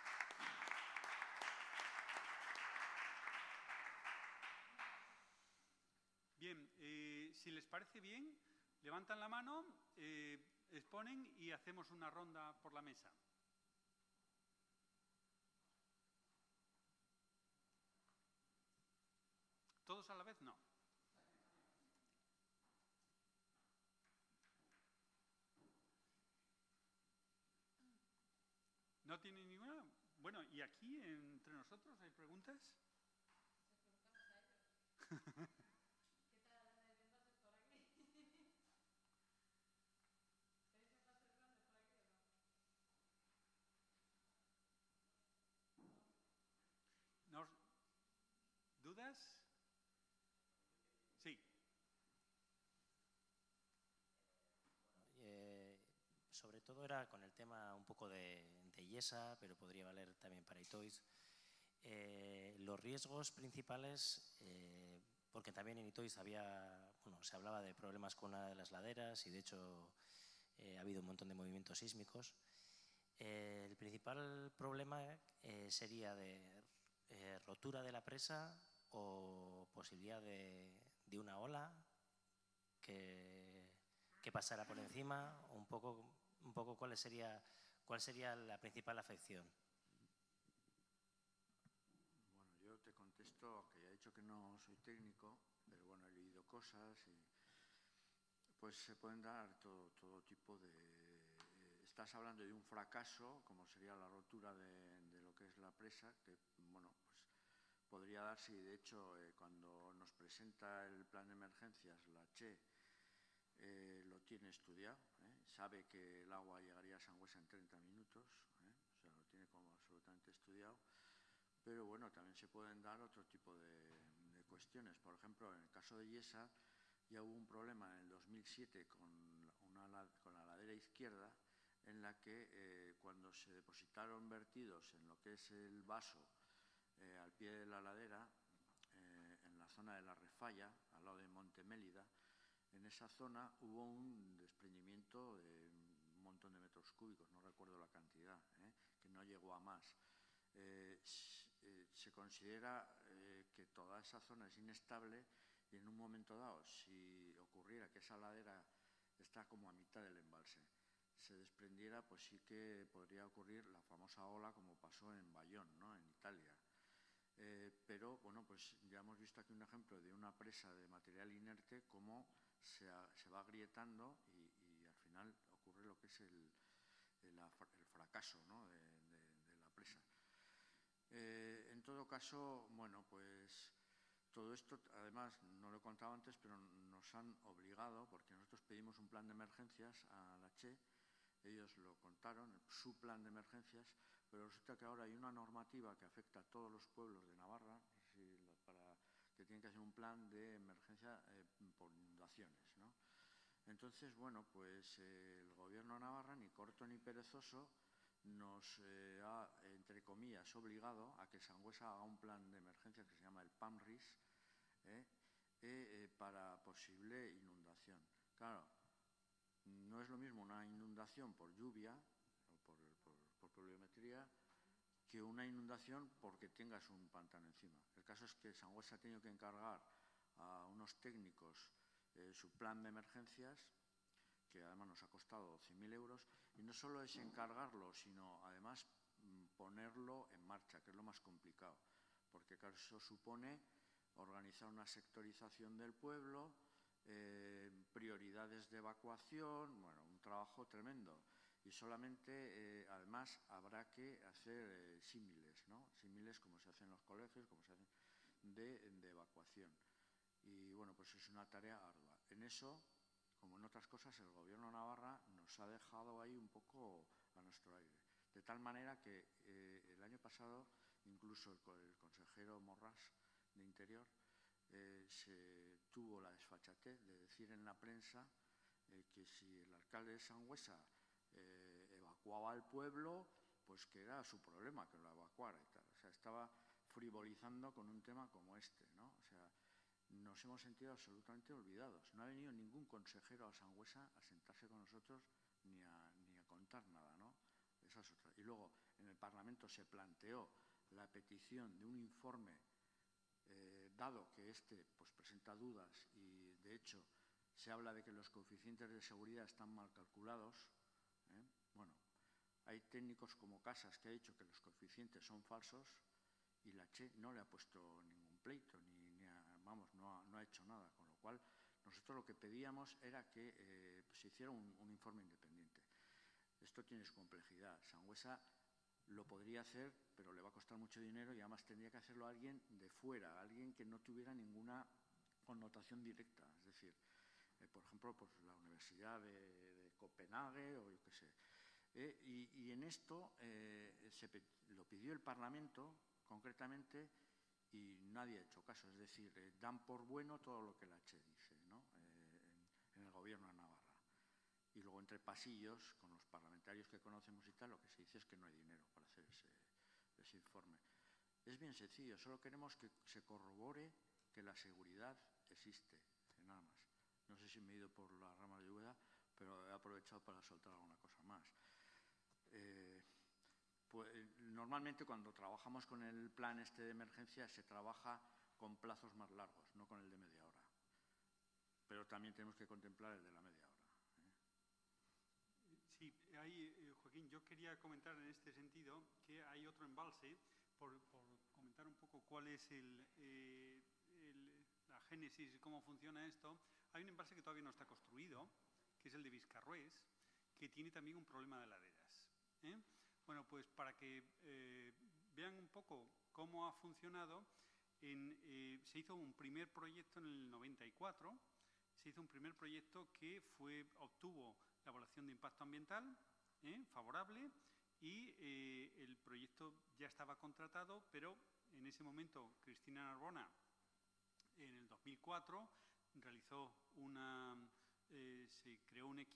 Speaker 1: Bien, si les parece bien, levantan la mano, exponen y hacemos una ronda por la mesa. ¿Todos a la vez? No. ¿No tienen ninguna? Bueno, ¿y aquí entre nosotros hay preguntas?
Speaker 4: Les preguntamos a ellos. ¿Qué tal la de envases por aquí? ¿Tenéis envases grandes por aquí o no?
Speaker 1: ¿Dudas? Sí.
Speaker 5: Sobre todo era con el tema un poco de IESA, pero podría valer también para ITOIZ. Los riesgos principales, porque también en ITOIZ se hablaba de problemas con una de las laderas y de hecho ha habido un montón de movimientos sísmicos. El principal problema sería de rotura de la presa o posibilidad de una ola que pasara por encima, un poco cuál sería la principal afección.
Speaker 3: Bueno, yo te contesto, aunque ya he dicho que no soy técnico, pero bueno, he leído cosas y pues se pueden dar todo tipo de... estás hablando de un fracaso, como sería la rotura de lo que es la presa, que bueno, pues podría darse y de hecho cuando nos presenta el plan de emergencias, la CHE, lo tiene estudiado, sabe que el agua llegaría a Sangüesa en 30 minutos, o sea, lo tiene como absolutamente estudiado, pero bueno, también se pueden dar otro tipo de cuestiones. Por ejemplo, en el caso de IESA ya hubo un problema en el 2007 con la ladera izquierda, en la que cuando se depositaron vertidos en lo que es el vaso al pie de la ladera, en la zona de la Refalla, al lado de Monte Mélida, en esa zona hubo un desprendimiento de un montón de metros cúbicos, no recuerdo la cantidad, que no llegó a más. Se considera que toda esa zona es inestable y en un momento dado, si ocurriera que esa ladera está como a mitad del embalse, se desprendiera, pues sí que podría ocurrir la famosa ola como pasó en Bayonne, ¿no?, en Italia. Pero bueno, pues ya hemos visto aquí un ejemplo de una presa de material inerte, cómo se va agrietando y al final ocurre lo que es el fracaso, ¿no?, de la presa. En todo caso, bueno, pues todo esto, además, no lo he contado antes, pero nos han obligado, porque nosotros pedimos un plan de emergencias a la CHE, ellos lo contaron, su plan de emergencias, pero resulta que ahora hay una normativa que afecta a todos los pueblos de Navarra, que tienen que hacer un plan de emergencia por inundaciones, ¿no? Entonces, bueno, pues el gobierno de Navarra, ni corto ni perezoso, nos ha, entre comillas, obligado a que Sangüesa haga un plan de emergencia que se llama el PAMRIS, para posible inundación. Claro, no es lo mismo una inundación por lluvia o por pluviometría que una inundación porque tengas un pantano encima. El caso es que Sangüesa ha tenido que encargar a unos técnicos su plan de emergencias, que además nos ha costado 100.000 euros, y no solo es encargarlo, sino además ponerlo en marcha, que es lo más complicado, porque claro, eso supone organizar una sectorización del pueblo, prioridades de evacuación, bueno, un trabajo tremendo. Y solamente, además, habrá que hacer símiles. ¿no? Símiles como se hacen en los colegios, como se hacen de evacuación. Y bueno, pues es una tarea ardua. En eso, como en otras cosas, el Gobierno de Navarra nos ha dejado ahí un poco a nuestro aire. De tal manera que el año pasado, incluso el consejero Morras de Interior se tuvo la desfachatez de decir en la prensa que si el alcalde de Sangüesa evacuaba al pueblo, pues que era su problema que lo evacuara y tal. O sea, estaba frivolizando con un tema como este, ¿no? O sea, nos hemos sentido absolutamente olvidados. No ha venido ningún consejero a Sangüesa a sentarse con nosotros ni a contar nada, ¿no? Esa es otra. Y luego, en el Parlamento se planteó la petición de un informe, dado que este pues, presenta dudas y, de hecho, se habla de que los coeficientes de seguridad están mal calculados. Bueno, hay técnicos como Casas que ha dicho que los coeficientes son falsos y la Che no le ha puesto ningún pleito, no ha hecho nada. Con lo cual, nosotros lo que pedíamos era que se hiciera un informe independiente. Esto tiene su complejidad. Sangüesa lo podría hacer, pero le va a costar mucho dinero y además tendría que hacerlo alguien de fuera, alguien que no tuviera ninguna connotación directa. Es decir, por ejemplo, pues la Universidad de Copenhague o yo qué sé. Y en esto lo pidió el Parlamento concretamente y nadie ha hecho caso. Es decir, dan por bueno todo lo que la Che dice, ¿no? En el Gobierno de Navarra. Y luego entre pasillos, con los parlamentarios que conocemos y tal, lo que se dice es que no hay dinero para hacer ese informe. Es bien sencillo, solo queremos que se corrobore que la seguridad existe, nada más. No sé si me he ido por la rama de Úbeda, pero he aprovechado para soltar alguna cosa más. Pues, normalmente cuando trabajamos con el plan este de emergencia se trabaja con plazos más largos, no con el de media hora. Pero también tenemos que contemplar el de la media hora.
Speaker 1: Sí, Joaquín, yo quería comentar en este sentido que hay otro embalse, por comentar un poco cuál es la génesis y cómo funciona esto. Hay un embalse que todavía no está construido, que es el de Viscarrués, que tiene también un problema de laderas. Bueno, pues para que vean un poco cómo ha funcionado, se hizo un primer proyecto en el 94, se hizo un primer proyecto que obtuvo la evaluación de impacto ambiental favorable y el proyecto ya estaba contratado, pero en ese momento Cristina Narbona, en el 2004, se creó un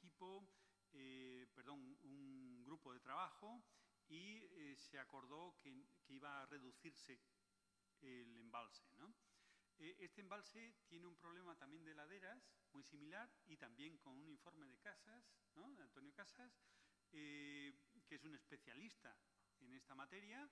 Speaker 1: grupo de trabajo y se acordó que iba a reducirse el embalse, ¿no? Este embalse tiene un problema también de laderas, muy similar, y también con un informe de Casas, ¿no? De Antonio Casas, que es un especialista en esta materia.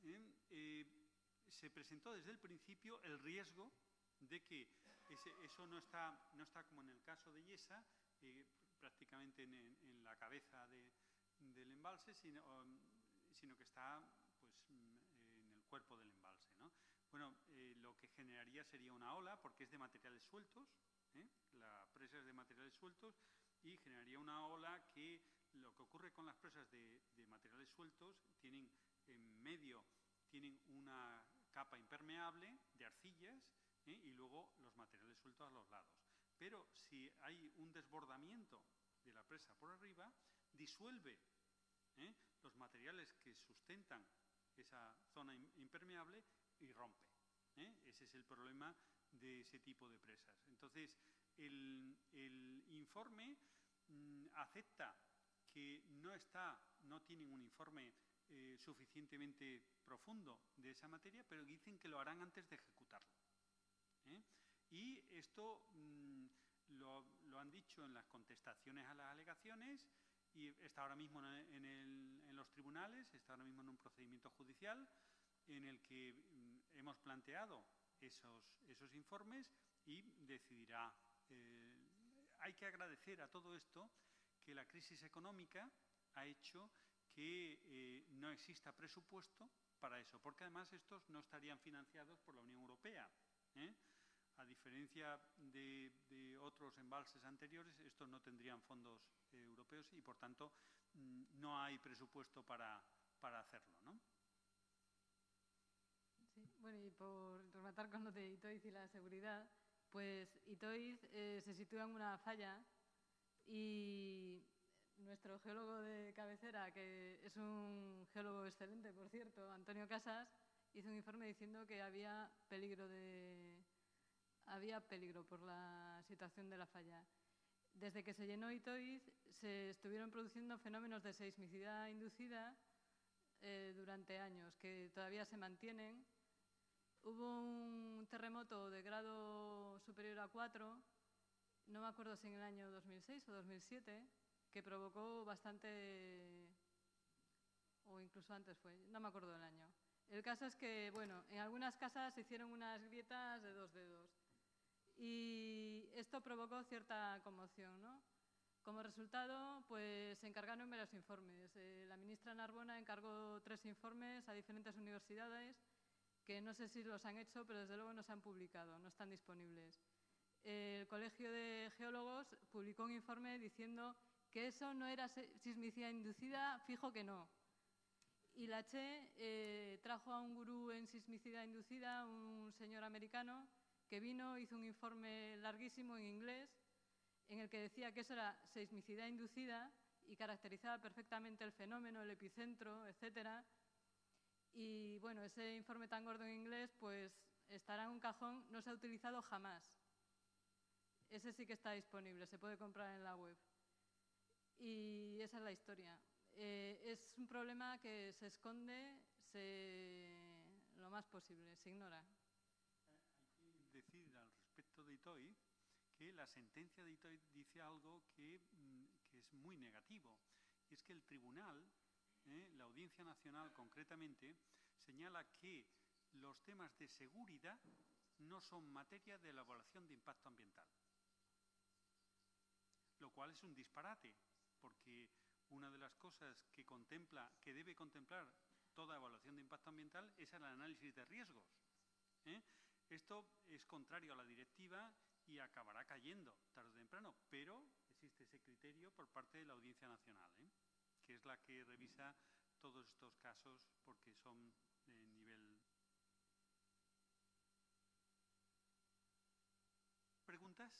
Speaker 1: Se presentó desde el principio el riesgo de que eso no está como en el caso de Yesa, prácticamente en la cabeza del embalse, sino que está pues, en el cuerpo del embalse, ¿no? Bueno, lo que generaría sería una ola, porque es de materiales sueltos, la presa es de materiales sueltos, y generaría una ola que lo que ocurre con las presas de materiales sueltos, en medio tienen una capa impermeable de arcillas y luego los materiales sueltos a los lados. Pero si hay un desbordamiento de la presa por arriba, disuelve los materiales que sustentan esa zona impermeable y rompe. Ese es el problema de ese tipo de presas. Entonces, el informe acepta que no tienen un informe suficientemente profundo de esa materia, pero dicen que lo harán antes de ejecutarlo. Y esto lo han dicho en las contestaciones a las alegaciones y está ahora mismo en los tribunales, está ahora mismo en un procedimiento judicial en el que hemos planteado esos informes y decidirá. Hay que agradecer a todo esto que la crisis económica ha hecho que no exista presupuesto para eso, porque además estos no estarían financiados por la Unión Europea. A diferencia de otros embalses anteriores, estos no tendrían fondos europeos y, por tanto, no hay presupuesto para hacerlo, ¿no?
Speaker 4: y por rematar con lo de Itoiz y la seguridad, pues Itoiz se sitúa en una falla y nuestro geólogo de cabecera, que es un geólogo excelente, por cierto, Antonio Casas, hizo un informe diciendo que había peligro por la situación de la falla. Desde que se llenó Itoiz se estuvieron produciendo fenómenos de seismicidad inducida durante años, que todavía se mantienen. Hubo un terremoto de grado superior a 4, no me acuerdo si en el año 2006 o 2007, que provocó bastante, o incluso antes fue, no me acuerdo del año. El caso es que, bueno, en algunas casas se hicieron unas grietas de 2 dedos y esto provocó cierta conmoción, ¿no? Como resultado, pues se encargaron varios informes. La ministra Narbona encargó 3 informes a diferentes universidades que no sé si los han hecho, pero desde luego no se han publicado, no están disponibles. El Colegio de Geólogos publicó un informe diciendo que eso no era sismicidad inducida, fijo que no. Y la Che trajo a un gurú en sismicidad inducida, un señor americano, que vino, hizo un informe larguísimo en inglés, en el que decía que eso era seismicidad inducida y caracterizaba perfectamente el fenómeno, el epicentro, etcétera. Y bueno, ese informe tan gordo en inglés, pues estará en un cajón, no se ha utilizado jamás. Ese sí que está disponible, se puede comprar en la web. Y esa es la historia. Es un problema que se esconde lo más posible, se ignora.
Speaker 1: Hay que decir al respecto de Itoiz que la sentencia de Itoiz dice algo que es muy negativo. Y es que el tribunal, la Audiencia Nacional concretamente, señala que los temas de seguridad no son materia de la evaluación de impacto ambiental. Lo cual es un disparate, porque una de las cosas que debe contemplar toda evaluación de impacto ambiental es el análisis de riesgos. Esto es contrario a la directiva y acabará cayendo tarde o temprano, pero existe ese criterio por parte de la Audiencia Nacional, que es la que revisa todos estos casos porque son de nivel. ¿Preguntas?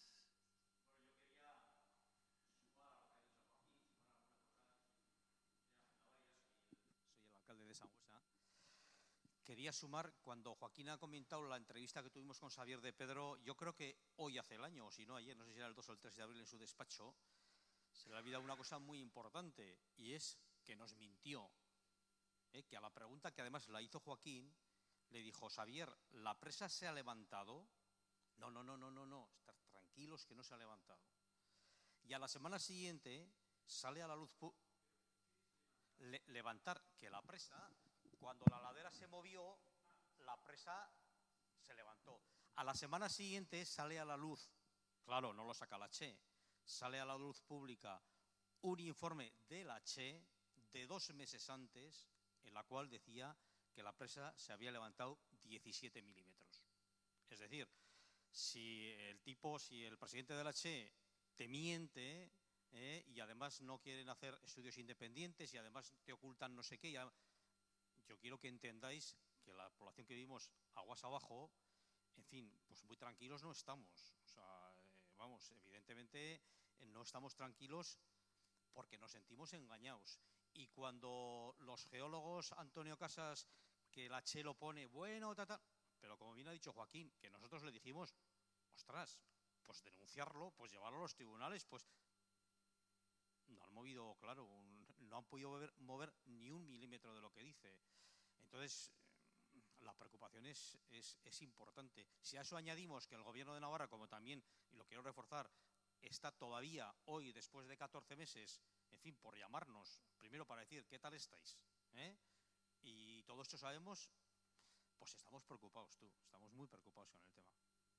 Speaker 6: Alcalde de Sangüesa. Quería sumar, cuando Joaquín ha comentado la entrevista que tuvimos con Xavier de Pedro, yo creo que hoy hace el año, o si no ayer, no sé si era el 2 o el 3 de abril en su despacho, se le ha olvidado una cosa muy importante, y es que nos mintió. Que a la pregunta que además la hizo Joaquín, le dijo: Xavier, ¿la presa se ha levantado? No, estar tranquilos que no se ha levantado. Y a la semana siguiente sale a la luz levantar, que la presa, cuando la ladera se movió, la presa se levantó. A la semana siguiente sale a la luz, claro, no lo saca la Che, sale a la luz pública un informe de la Che de 2 meses antes, en la cual decía que la presa se había levantado 17 milímetros. Es decir, si el presidente de la Che te miente, y además no quieren hacer estudios independientes y además te ocultan no sé qué. Yo quiero que entendáis que la población que vivimos aguas abajo, en fin, pues muy tranquilos no estamos. O sea, vamos, evidentemente no estamos tranquilos porque nos sentimos engañados. Y cuando los geólogos, Antonio Casas, que la Che lo pone, bueno, pero como bien ha dicho Joaquín, que nosotros le dijimos, ostras, pues denunciarlo, pues llevarlo a los tribunales, pues no han movido, claro, no han podido mover ni 1 milímetro de lo que dice. Entonces, la preocupación es importante. Si a eso añadimos que el Gobierno de Navarra, como también, y lo quiero reforzar, está todavía hoy, después de 14 meses, en fin, por llamarnos, primero para decir qué tal estáis, y todo esto sabemos, pues estamos preocupados, estamos muy preocupados con el tema.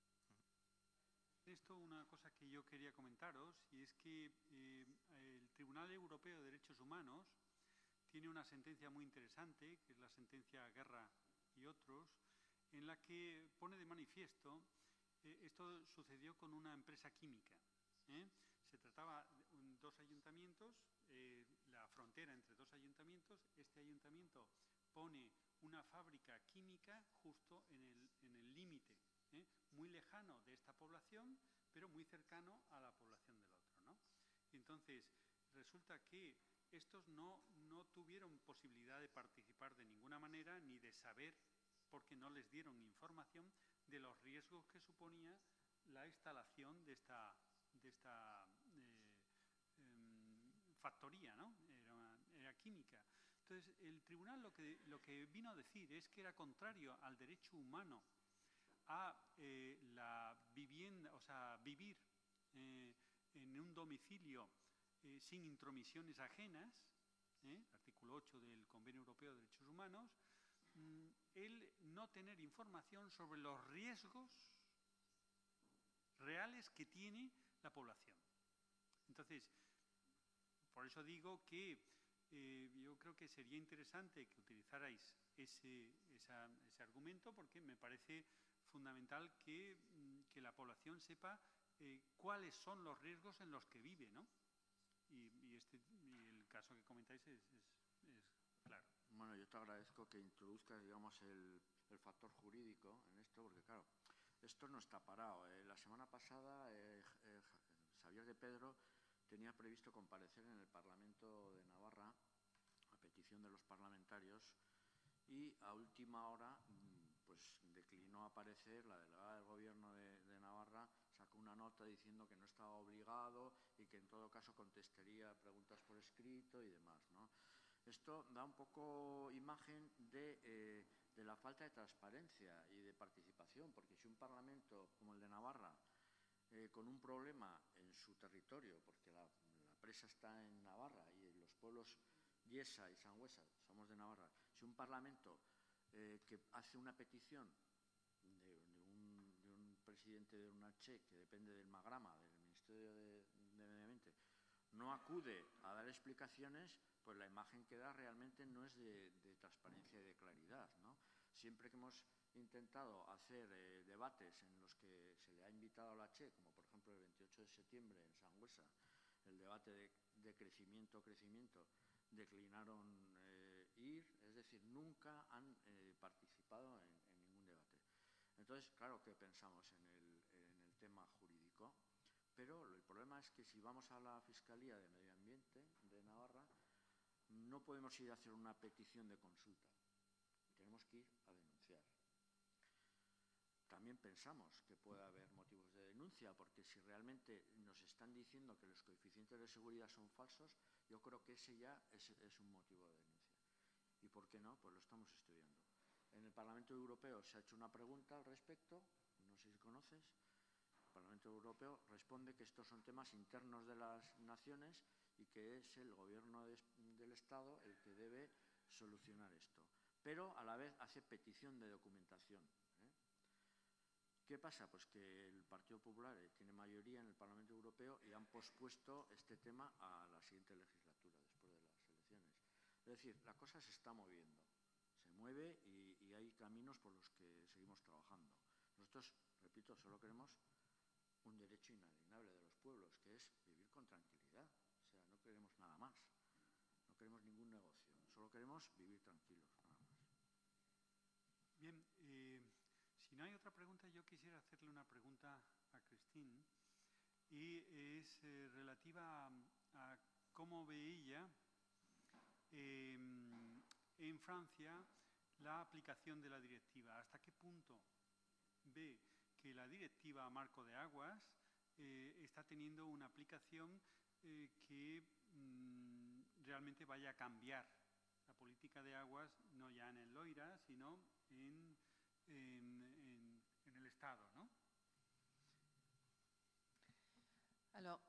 Speaker 1: Esto una cosa que yo quería comentaros, y es que el Tribunal Europeo de Derechos Humanos tiene una sentencia muy interesante, que es la sentencia Guerra y otros, en la que pone de manifiesto, esto sucedió con una empresa química. Se trataba de 2 ayuntamientos, la frontera entre 2 ayuntamientos. Este ayuntamiento pone una fábrica química justo en el límite, muy lejano de esta población, pero muy cercano a la población del otro, ¿no? Entonces, resulta que estos no tuvieron posibilidad de participar de ninguna manera ni de saber, porque no les dieron información de los riesgos que suponía la instalación de esta factoría, ¿no? Era química. Entonces, el tribunal lo que vino a decir es que era contrario al derecho humano a la vivienda, o sea, vivir en un domicilio sin intromisiones ajenas, artículo 8 del Convenio Europeo de Derechos Humanos, el no tener información sobre los riesgos reales que tiene la población. Entonces, por eso digo que yo creo que sería interesante que utilizarais ese argumento, porque me parece fundamental que la población sepa cuáles son los riesgos en los que vive, ¿no? Y el caso que comentáis es claro.
Speaker 3: Bueno, yo te agradezco que introduzcas, digamos, el factor jurídico en esto, porque claro, esto no está parado. La semana pasada Xavier de Pedro tenía previsto comparecer en el Parlamento de Navarra a petición de los parlamentarios y a última hora pues declinó aparecer. La delegada del Gobierno de Navarra sacó una nota diciendo que no estaba obligado y que en todo caso contestaría preguntas por escrito y demás, ¿no? Esto da un poco imagen de la falta de transparencia y de participación, porque si un Parlamento como el de Navarra, con un problema en su territorio, porque la presa está en Navarra y los pueblos Yesa y Sangüesa somos de Navarra, si un Parlamento que hace una petición de un presidente de una CHE que depende del Magrama, del Ministerio de Medio Ambiente, no acude a dar explicaciones, pues la imagen que da realmente no es de transparencia y de claridad, ¿no? Siempre que hemos intentado hacer debates en los que se le ha invitado a la CHE, como por ejemplo el 28 de septiembre en Sangüesa, el debate de crecimiento, declinaron ir, es decir, nunca han participado en ningún debate. Entonces, claro que pensamos en el tema jurídico, pero el problema es que si vamos a la Fiscalía de Medio Ambiente de Navarra, no podemos ir a hacer una petición de consulta, tenemos que ir a denunciar. También pensamos que puede haber motivos de denuncia, porque si realmente nos están diciendo que los coeficientes de seguridad son falsos, yo creo que ese ya es un motivo de denuncia. ¿Y por qué no? Pues lo estamos estudiando. En el Parlamento Europeo se ha hecho una pregunta al respecto, no sé si conoces. El Parlamento Europeo responde que estos son temas internos de las naciones y que es el gobierno del Estado el que debe solucionar esto. Pero a la vez hace petición de documentación. ¿Qué pasa? Pues que el Partido Popular tiene mayoría en el Parlamento Europeo y han pospuesto este tema a la siguiente legislatura, después de las elecciones. Es decir, la cosa se está moviendo, se mueve y hay caminos por los que seguimos trabajando. Nosotros, repito, solo queremos un derecho inalienable de los pueblos, que es vivir con tranquilidad. O sea, no queremos nada más, no queremos ningún negocio, solo queremos vivir tranquilos, nada más.
Speaker 1: Bien, si no hay otra pregunta, yo quisiera hacerle una pregunta a Christine, y es relativa a cómo ve ella en Francia la aplicación de la directiva. ¿Hasta qué punto ve que la directiva Marco de Aguas está teniendo una aplicación que realmente vaya a cambiar la política de aguas, no ya en el Loira, sino en el Estado, ¿no?
Speaker 2: Alors,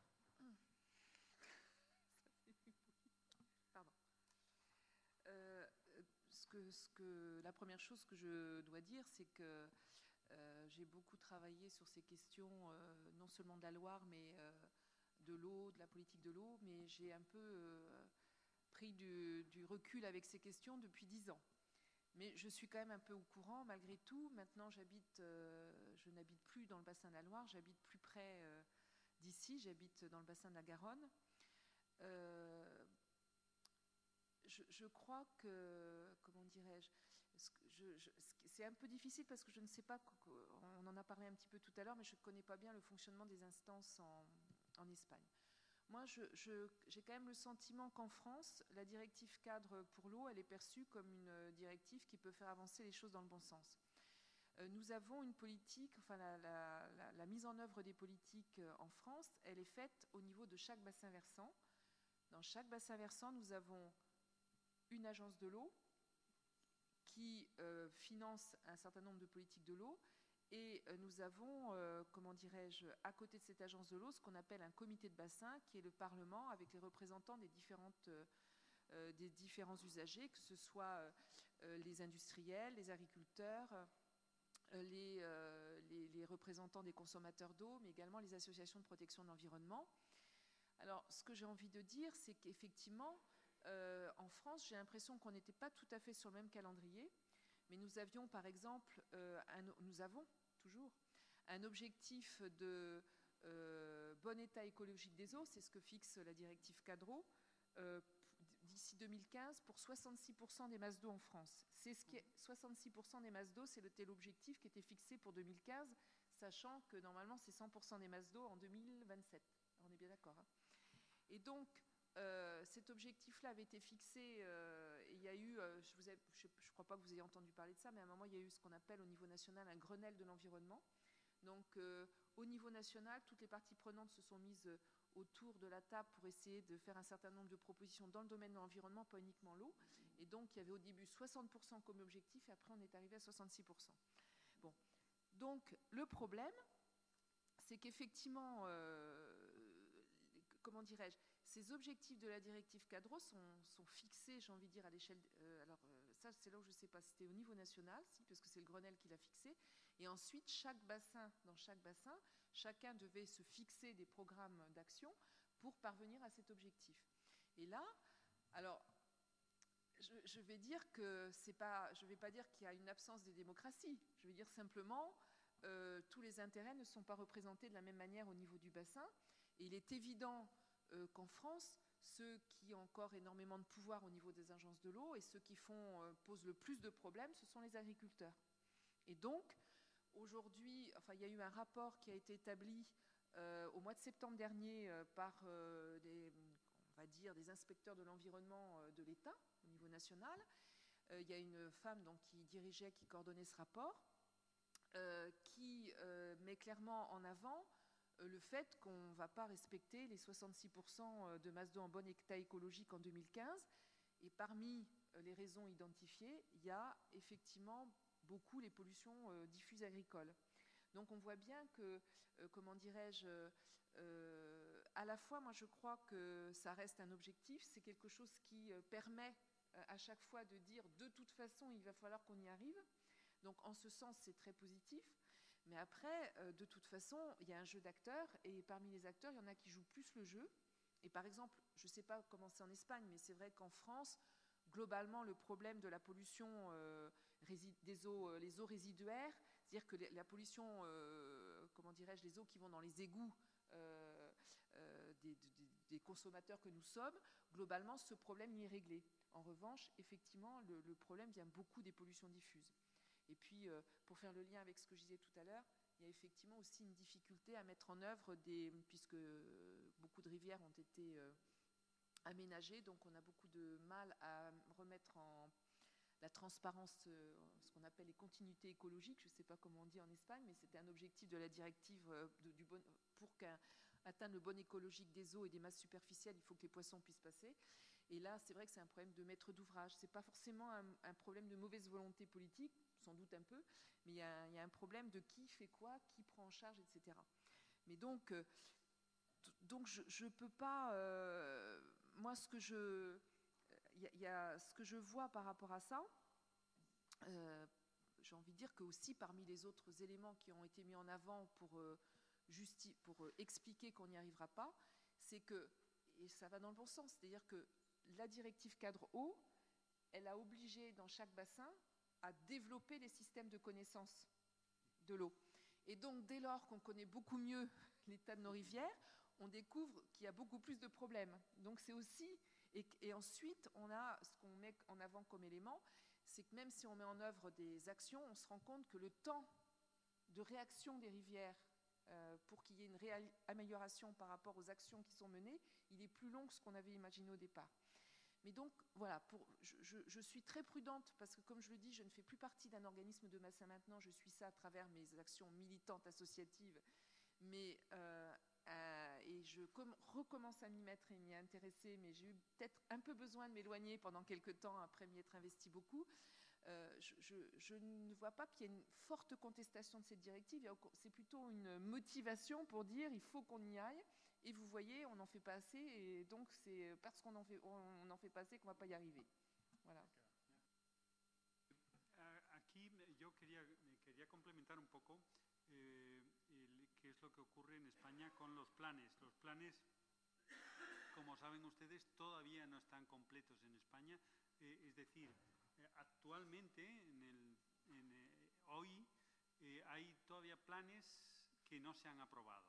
Speaker 2: la première chose que je dois dire, c'est que j'ai beaucoup travaillé sur ces questions, non seulement de la Loire, mais de l'eau, de la politique de l'eau, mais j'ai un peu pris du recul avec ces questions depuis 10 ans. Mais je suis quand même un peu au courant, malgré tout. Maintenant, je n'habite plus dans le bassin de la Loire, j'habite plus près d'ici, j'habite dans le bassin de la Garonne. je crois que, comment dirais-je, c'est un peu difficile parce que je ne sais pas, on en a parlé un petit peu tout à l'heure, mais je ne connais pas bien le fonctionnement des instances en Espagne. Moi, j'ai quand même le sentiment qu'en France, la directive cadre pour l'eau, elle est perçue comme une directive qui peut faire avancer les choses dans le bon sens. Nous avons une politique, enfin la mise en œuvre des politiques en France, elle est faite au niveau de chaque bassin versant. Dans chaque bassin versant, nous avons une agence de l'eau qui finance un certain nombre de politiques de l'eau. Et nous avons, comment dirais-je, à côté de cette agence de l'eau, ce qu'on appelle un comité de bassin, qui est le Parlement avec les représentants des différents usagers, que ce soit les industriels, les agriculteurs, les représentants des consommateurs d'eau, mais également les associations de protection de l'environnement. Alors, ce que j'ai envie de dire, c'est qu'effectivement, en France, j'ai l'impression qu'on n'était pas tout à fait sur le même calendrier, mais nous avions, par exemple, nous avons toujours un objectif de bon état écologique des eaux, c'est ce que fixe la directive Cadre, d'ici 2015 pour 66% des masses d'eau en France. C'est ce qui est 66% des masses d'eau, c'était l'objectif qui était fixé pour 2015, sachant que normalement c'est 100% des masses d'eau en 2027. On est bien d'accord, hein. Et donc, cet objectif-là avait été fixé, et il y a eu, je ne crois pas que vous ayez entendu parler de ça, mais à un moment, il y a eu ce qu'on appelle au niveau national un Grenelle de l'environnement. Donc, au niveau national, toutes les parties prenantes se sont mises autour de la table pour essayer de faire un certain nombre de propositions dans le domaine de l'environnement, pas uniquement l'eau. Et donc, il y avait au début 60% comme objectif, et après, on est arrivé à 66%. Bon. Donc, le problème, c'est qu'effectivement, comment dirais-je, ces objectifs de la directive Cadre sont fixés, j'ai envie de dire, à l'échelle... alors, ça, c'est là où je ne sais pas, c'était au niveau national, si, parce que c'est le Grenelle qui l'a fixé. Et ensuite, dans chaque bassin, chacun devait se fixer des programmes d'action pour parvenir à cet objectif. Et là, alors, je vais dire que c'est pas... Je ne vais pas dire qu'il y a une absence de démocratie. Je vais dire simplement, tous les intérêts ne sont pas représentés de la même manière au niveau du bassin. Et il est évident qu'en France, ceux qui ont encore énormément de pouvoir au niveau des agences de l'eau et ceux qui posent le plus de problèmes, ce sont les agriculteurs. Et donc, aujourd'hui, enfin, il y a eu un rapport qui a été établi au mois de septembre dernier par on va dire, des inspecteurs de l'environnement de l'État au niveau national. Il y a une femme donc, qui coordonnait ce rapport, qui met clairement en avant le fait qu'on ne va pas respecter les 66% de masse d'eau en bon état écologique en 2015. Et parmi les raisons identifiées, il y a effectivement beaucoup les pollutions diffuses agricoles. Donc on voit bien que, comment dirais-je, à la fois, moi je crois que ça reste un objectif, c'est quelque chose qui permet à chaque fois de dire de toute façon il va falloir qu'on y arrive. Donc en ce sens c'est très positif. Mais après, de toute façon, il y a un jeu d'acteurs, et parmi les acteurs, il y en a qui jouent plus le jeu. Et par exemple, je ne sais pas comment c'est en Espagne, mais c'est vrai qu'en France, globalement, le problème de la pollution des eaux, les eaux résiduaires, c'est-à-dire que la pollution, comment dirais-je, les eaux qui vont dans les égouts des consommateurs que nous sommes, globalement, ce problème y est réglé. En revanche, effectivement, le problème vient beaucoup des pollutions diffuses. Et puis, pour faire le lien avec ce que je disais tout à l'heure, il y a effectivement aussi une difficulté à mettre en œuvre puisque beaucoup de rivières ont été aménagées, donc on a beaucoup de mal à remettre en la transparence, ce qu'on appelle les continuités écologiques, je ne sais pas comment on dit en Espagne, mais c'était un objectif de la directive pour atteindre le bon écologique des eaux et des masses superficielles, il faut que les poissons puissent passer. Et là, c'est vrai que c'est un problème de maître d'ouvrage. Ce n'est pas forcément un problème de mauvaise volonté politique, sans doute un peu, mais il y a un problème de qui fait quoi, qui prend en charge, etc. Mais donc je ne peux pas... moi, ce que je vois par rapport à ça, j'ai envie de dire que aussi parmi les autres éléments qui ont été mis en avant pour expliquer qu'on n'y arrivera pas, c'est que, et ça va dans le bon sens, c'est-à-dire que la directive cadre eau, elle a obligé dans chaque bassin à développer les systèmes de connaissance de l'eau. Et donc, dès lors qu'on connaît beaucoup mieux l'état de nos rivières, on découvre qu'il y a beaucoup plus de problèmes. Donc, c'est aussi... Et ensuite, on a ce qu'on met en avant comme élément, c'est que même si on met en œuvre des actions, on se rend compte que le temps de réaction des rivières pour qu'il y ait une réelle amélioration par rapport aux actions qui sont menées, il est plus long que ce qu'on avait imaginé au départ. Mais donc, voilà, je suis très prudente parce que, comme je le dis, je ne fais plus partie d'un organisme de bassin maintenant, je suis ça à travers mes actions militantes associatives, mais, et je recommence à m'y mettre et m'y intéresser, mais j'ai eu peut-être un peu besoin de m'éloigner pendant quelques temps après m'y être investi beaucoup. Je ne vois pas qu'il y ait une forte contestation de cette directive, c'est plutôt une motivation pour dire il faut qu'on y aille. Et vous voyez, on n'en fait pas assez, et donc c'est parce qu'on n'en fait pas assez qu'on ne va pas y arriver. Voilà.
Speaker 1: Aquí yo quería complementar un poco qué es lo que ocurre en España con los planes. Los planes, como saben ustedes, todavía no están completos en España. Es decir, actualmente, hoy, hay todavía planes que no se han aprobado.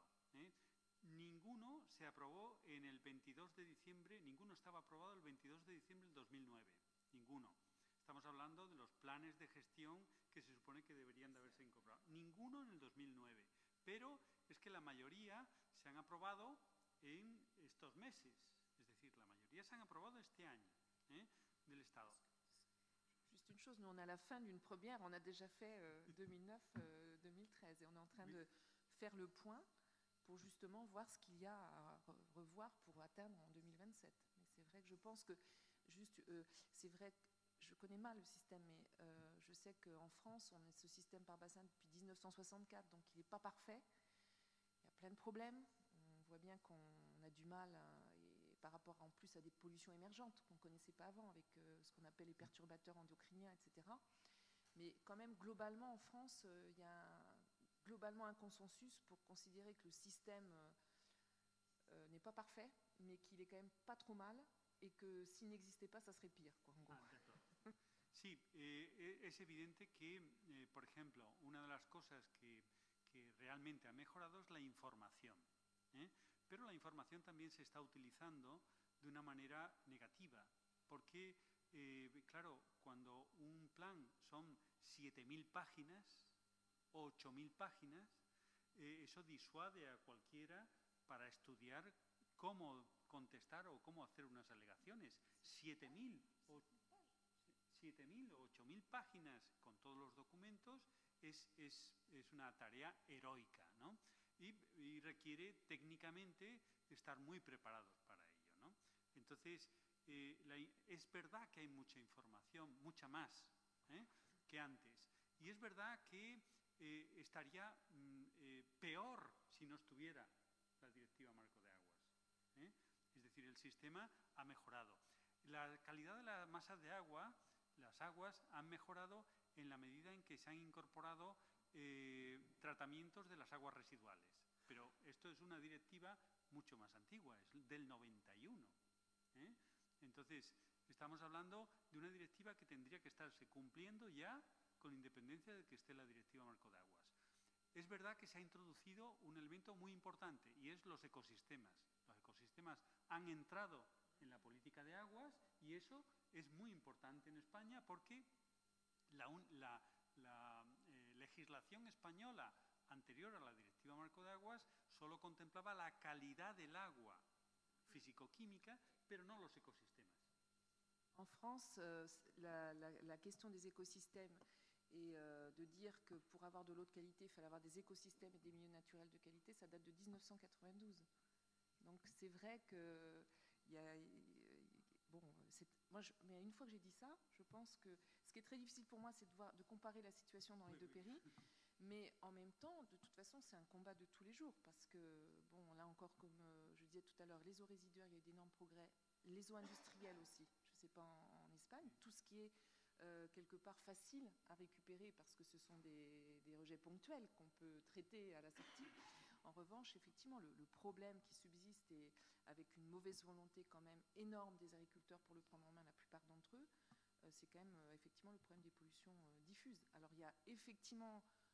Speaker 1: Ninguno se aprobó en el 22 de diciembre, ninguno estaba aprobado el 22 de diciembre del 2009, ninguno. Estamos hablando de los planes de gestión que se supone que deberían de haberse incorporado. Ninguno en el 2009, pero es que la mayoría se han aprobado en estos meses, es decir, la mayoría se han aprobado este año del Estado.
Speaker 2: Juste une chose, nous on est à la fin d'une première, on a déjà fait 2009-2013 et on est en train de faire le point pour justement voir ce qu'il y a à revoir pour atteindre en 2027. Mais c'est vrai que je pense que, c'est vrai que je connais mal le système, mais je sais qu'en France, on a ce système par bassin depuis 1964, donc il n'est pas parfait. Il y a plein de problèmes. On voit bien qu'on a du mal, et par rapport en plus à des pollutions émergentes qu'on ne connaissait pas avant, avec ce qu'on appelle les perturbateurs endocriniens, etc. Mais quand même, globalement, en France, il y a globalement un consensus pour considérer que le système n'est pas parfait, mais qu'il est quand même pas trop mal, et que s'il n'existait pas, ça serait pire, quoi, en gros.
Speaker 1: Sí, es evidente que, por ejemplo, una de las cosas que realmente ha mejorado es la información, pero la información también se está utilizando de una manera negativa, porque, claro, cuando un plan son 7.000 páginas, 8.000 páginas, eso disuade a cualquiera para estudiar cómo contestar o cómo hacer unas alegaciones. 7.000 o 8.000 páginas con todos los documentos es una tarea heroica, ¿no? Y requiere técnicamente estar muy preparados para ello, ¿no? Entonces, es verdad que hay mucha información, mucha más que antes. Y es verdad que estaría peor si no estuviera la Directiva Marco de Aguas. Es decir, el sistema ha mejorado. La calidad de las masas de agua, las aguas, han mejorado en la medida en que se han incorporado tratamientos de las aguas residuales. Pero esto es una directiva mucho más antigua, es del 91. Entonces, estamos hablando de una directiva que tendría que estarse cumpliendo ya con independencia de que esté la Directiva Marco de Aguas. Es verdad que se ha introducido un elemento muy importante y es los ecosistemas. Los ecosistemas han entrado en la política de aguas y eso es muy importante en España porque la legislación española anterior a la Directiva Marco de Aguas solo contemplaba la calidad del agua físico-química, pero no los ecosistemas.
Speaker 2: En France, la question des écosystèmes et de dire que pour avoir de l'eau de qualité, il fallait avoir des écosystèmes et des milieux naturels de qualité, ça date de 1992. Donc c'est vrai que il y a, bon, mais une fois que j'ai dit ça, je pense que ce qui est très difficile pour moi, c'est de comparer la situation dans les deux pays. Mais en même temps, de toute façon, c'est un combat de tous les jours parce que, bon, là encore, comme je disais tout à l'heure, les eaux résiduaires, il y a eu d'énormes progrès. Les eaux industrielles aussi, je ne sais pas en Espagne, tout ce qui est quelque part facile à récupérer parce que ce sont des rejets ponctuels qu'on peut traiter à la sortie. En revanche, effectivement, le problème qui subsiste, et avec une mauvaise volonté quand même énorme des agriculteurs pour le prendre en main, la plupart d'entre eux, c'est quand même effectivement le problème des pollutions diffuses. Alors il y a effectivement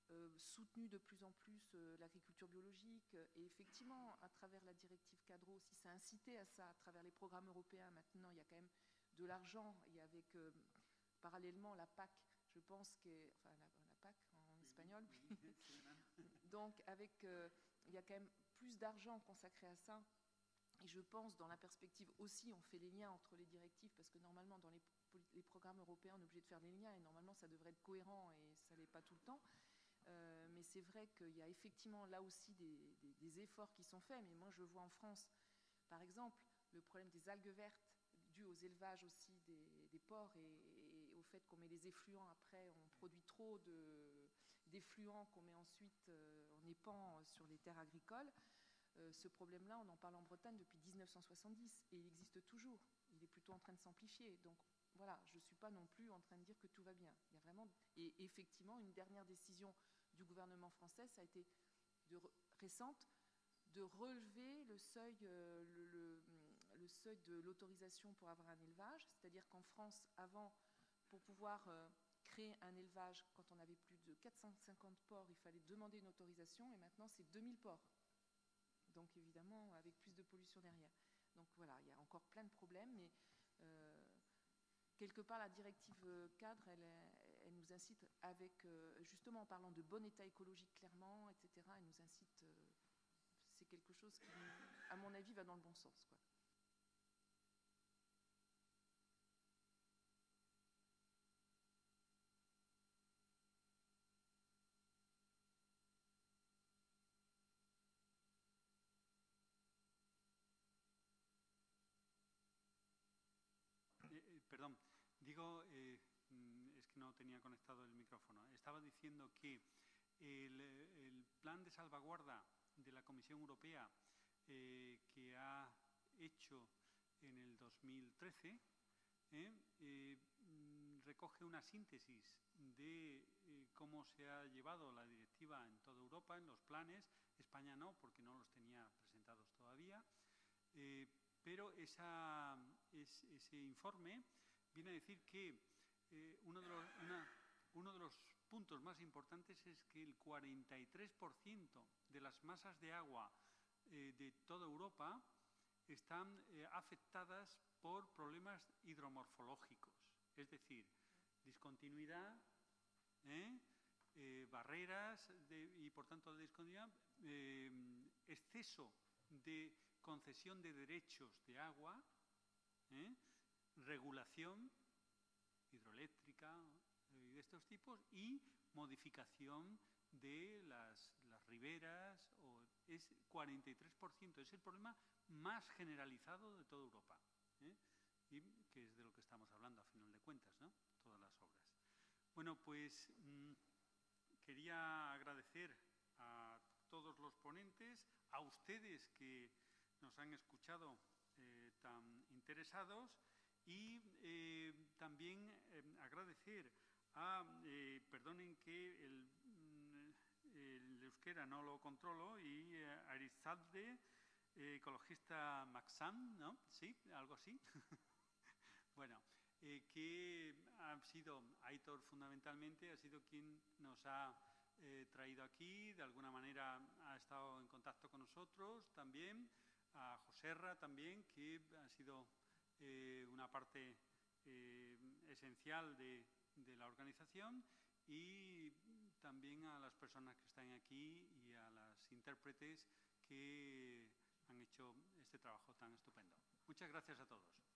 Speaker 2: soutenu de plus en plus l'agriculture biologique. Et effectivement, à travers la directive cadre aussi, ça a incité à ça. À travers les programmes européens, maintenant, il y a quand même de l'argent. Et avec, parallèlement, la PAC, je pense que... Enfin, la PAC en espagnol. Donc, avec, il y a quand même plus d'argent consacré à ça. Et je pense, dans la perspective aussi, on fait les liens entre les directives, parce que normalement, dans les programmes européens, on est obligé de faire les liens, et normalement, ça devrait être cohérent, et ça ne l'est pas tout le temps. Mais c'est vrai qu'il y a effectivement là aussi des efforts qui sont faits. Mais moi, je vois en France, par exemple, le problème des algues vertes, dû aux élevages aussi des porcs, et au fait qu'on met les effluents, après, on produit trop d'effluents qu'on met ensuite en épand sur les terres agricoles. Ce problème-là, on en parle en Bretagne depuis 1970 et il existe toujours. Il est plutôt en train de s'amplifier. Donc voilà, je ne suis pas non plus en train de dire que tout va bien. Il y a vraiment... Et effectivement, une dernière décision du gouvernement français, ça a été récente, de relever le seuil, le seuil de l'autorisation pour avoir un élevage. C'est-à-dire qu'en France, avant, pour pouvoir créer un élevage, quand on avait plus de 450 porcs, il fallait demander une autorisation, et maintenant, c'est 2000 porcs. Donc évidemment avec plus de pollution derrière. Donc voilà, il y a encore plein de problèmes, mais quelque part la directive cadre, elle nous incite avec, justement en parlant de bon état écologique clairement, etc., elle nous incite, c'est quelque chose qui, à mon avis, va dans le bon sens, quoi.
Speaker 1: Perdón, digo, es que no tenía conectado el micrófono. Estaba diciendo que el plan de salvaguarda de la Comisión Europea que ha hecho en el 2013 recoge una síntesis de cómo se ha llevado la directiva en toda Europa, en los planes. España no, porque no los tenía presentados todavía. Pero ese informe viene a decir que uno de los puntos más importantes es que el 43% de las masas de agua de toda Europa están afectadas por problemas hidromorfológicos, es decir, discontinuidad, barreras y por tanto discontinuidad, exceso de concesión de derechos de agua, regulación hidroeléctrica de estos tipos y modificación de las riberas. Es 43%, es el problema más generalizado de toda Europa, y que es de lo que estamos hablando a final de cuentas, ¿no? Todas las obras. Bueno, pues quería agradecer a todos los ponentes, a ustedes que nos han escuchado tan interesados, y también agradecer a, perdonen que el euskera no lo controlo, y Arizalde, ecologista Maxam, ¿no? Sí, algo así. Bueno, que ha sido, Aitor fundamentalmente, ha sido quien nos ha traído aquí, de alguna manera ha estado en contacto con nosotros también, a Joserra también, que ha sido una parte esencial de la organización, y también a las personas que están aquí y a las intérpretes que han hecho este trabajo tan estupendo. Muchas gracias a todos.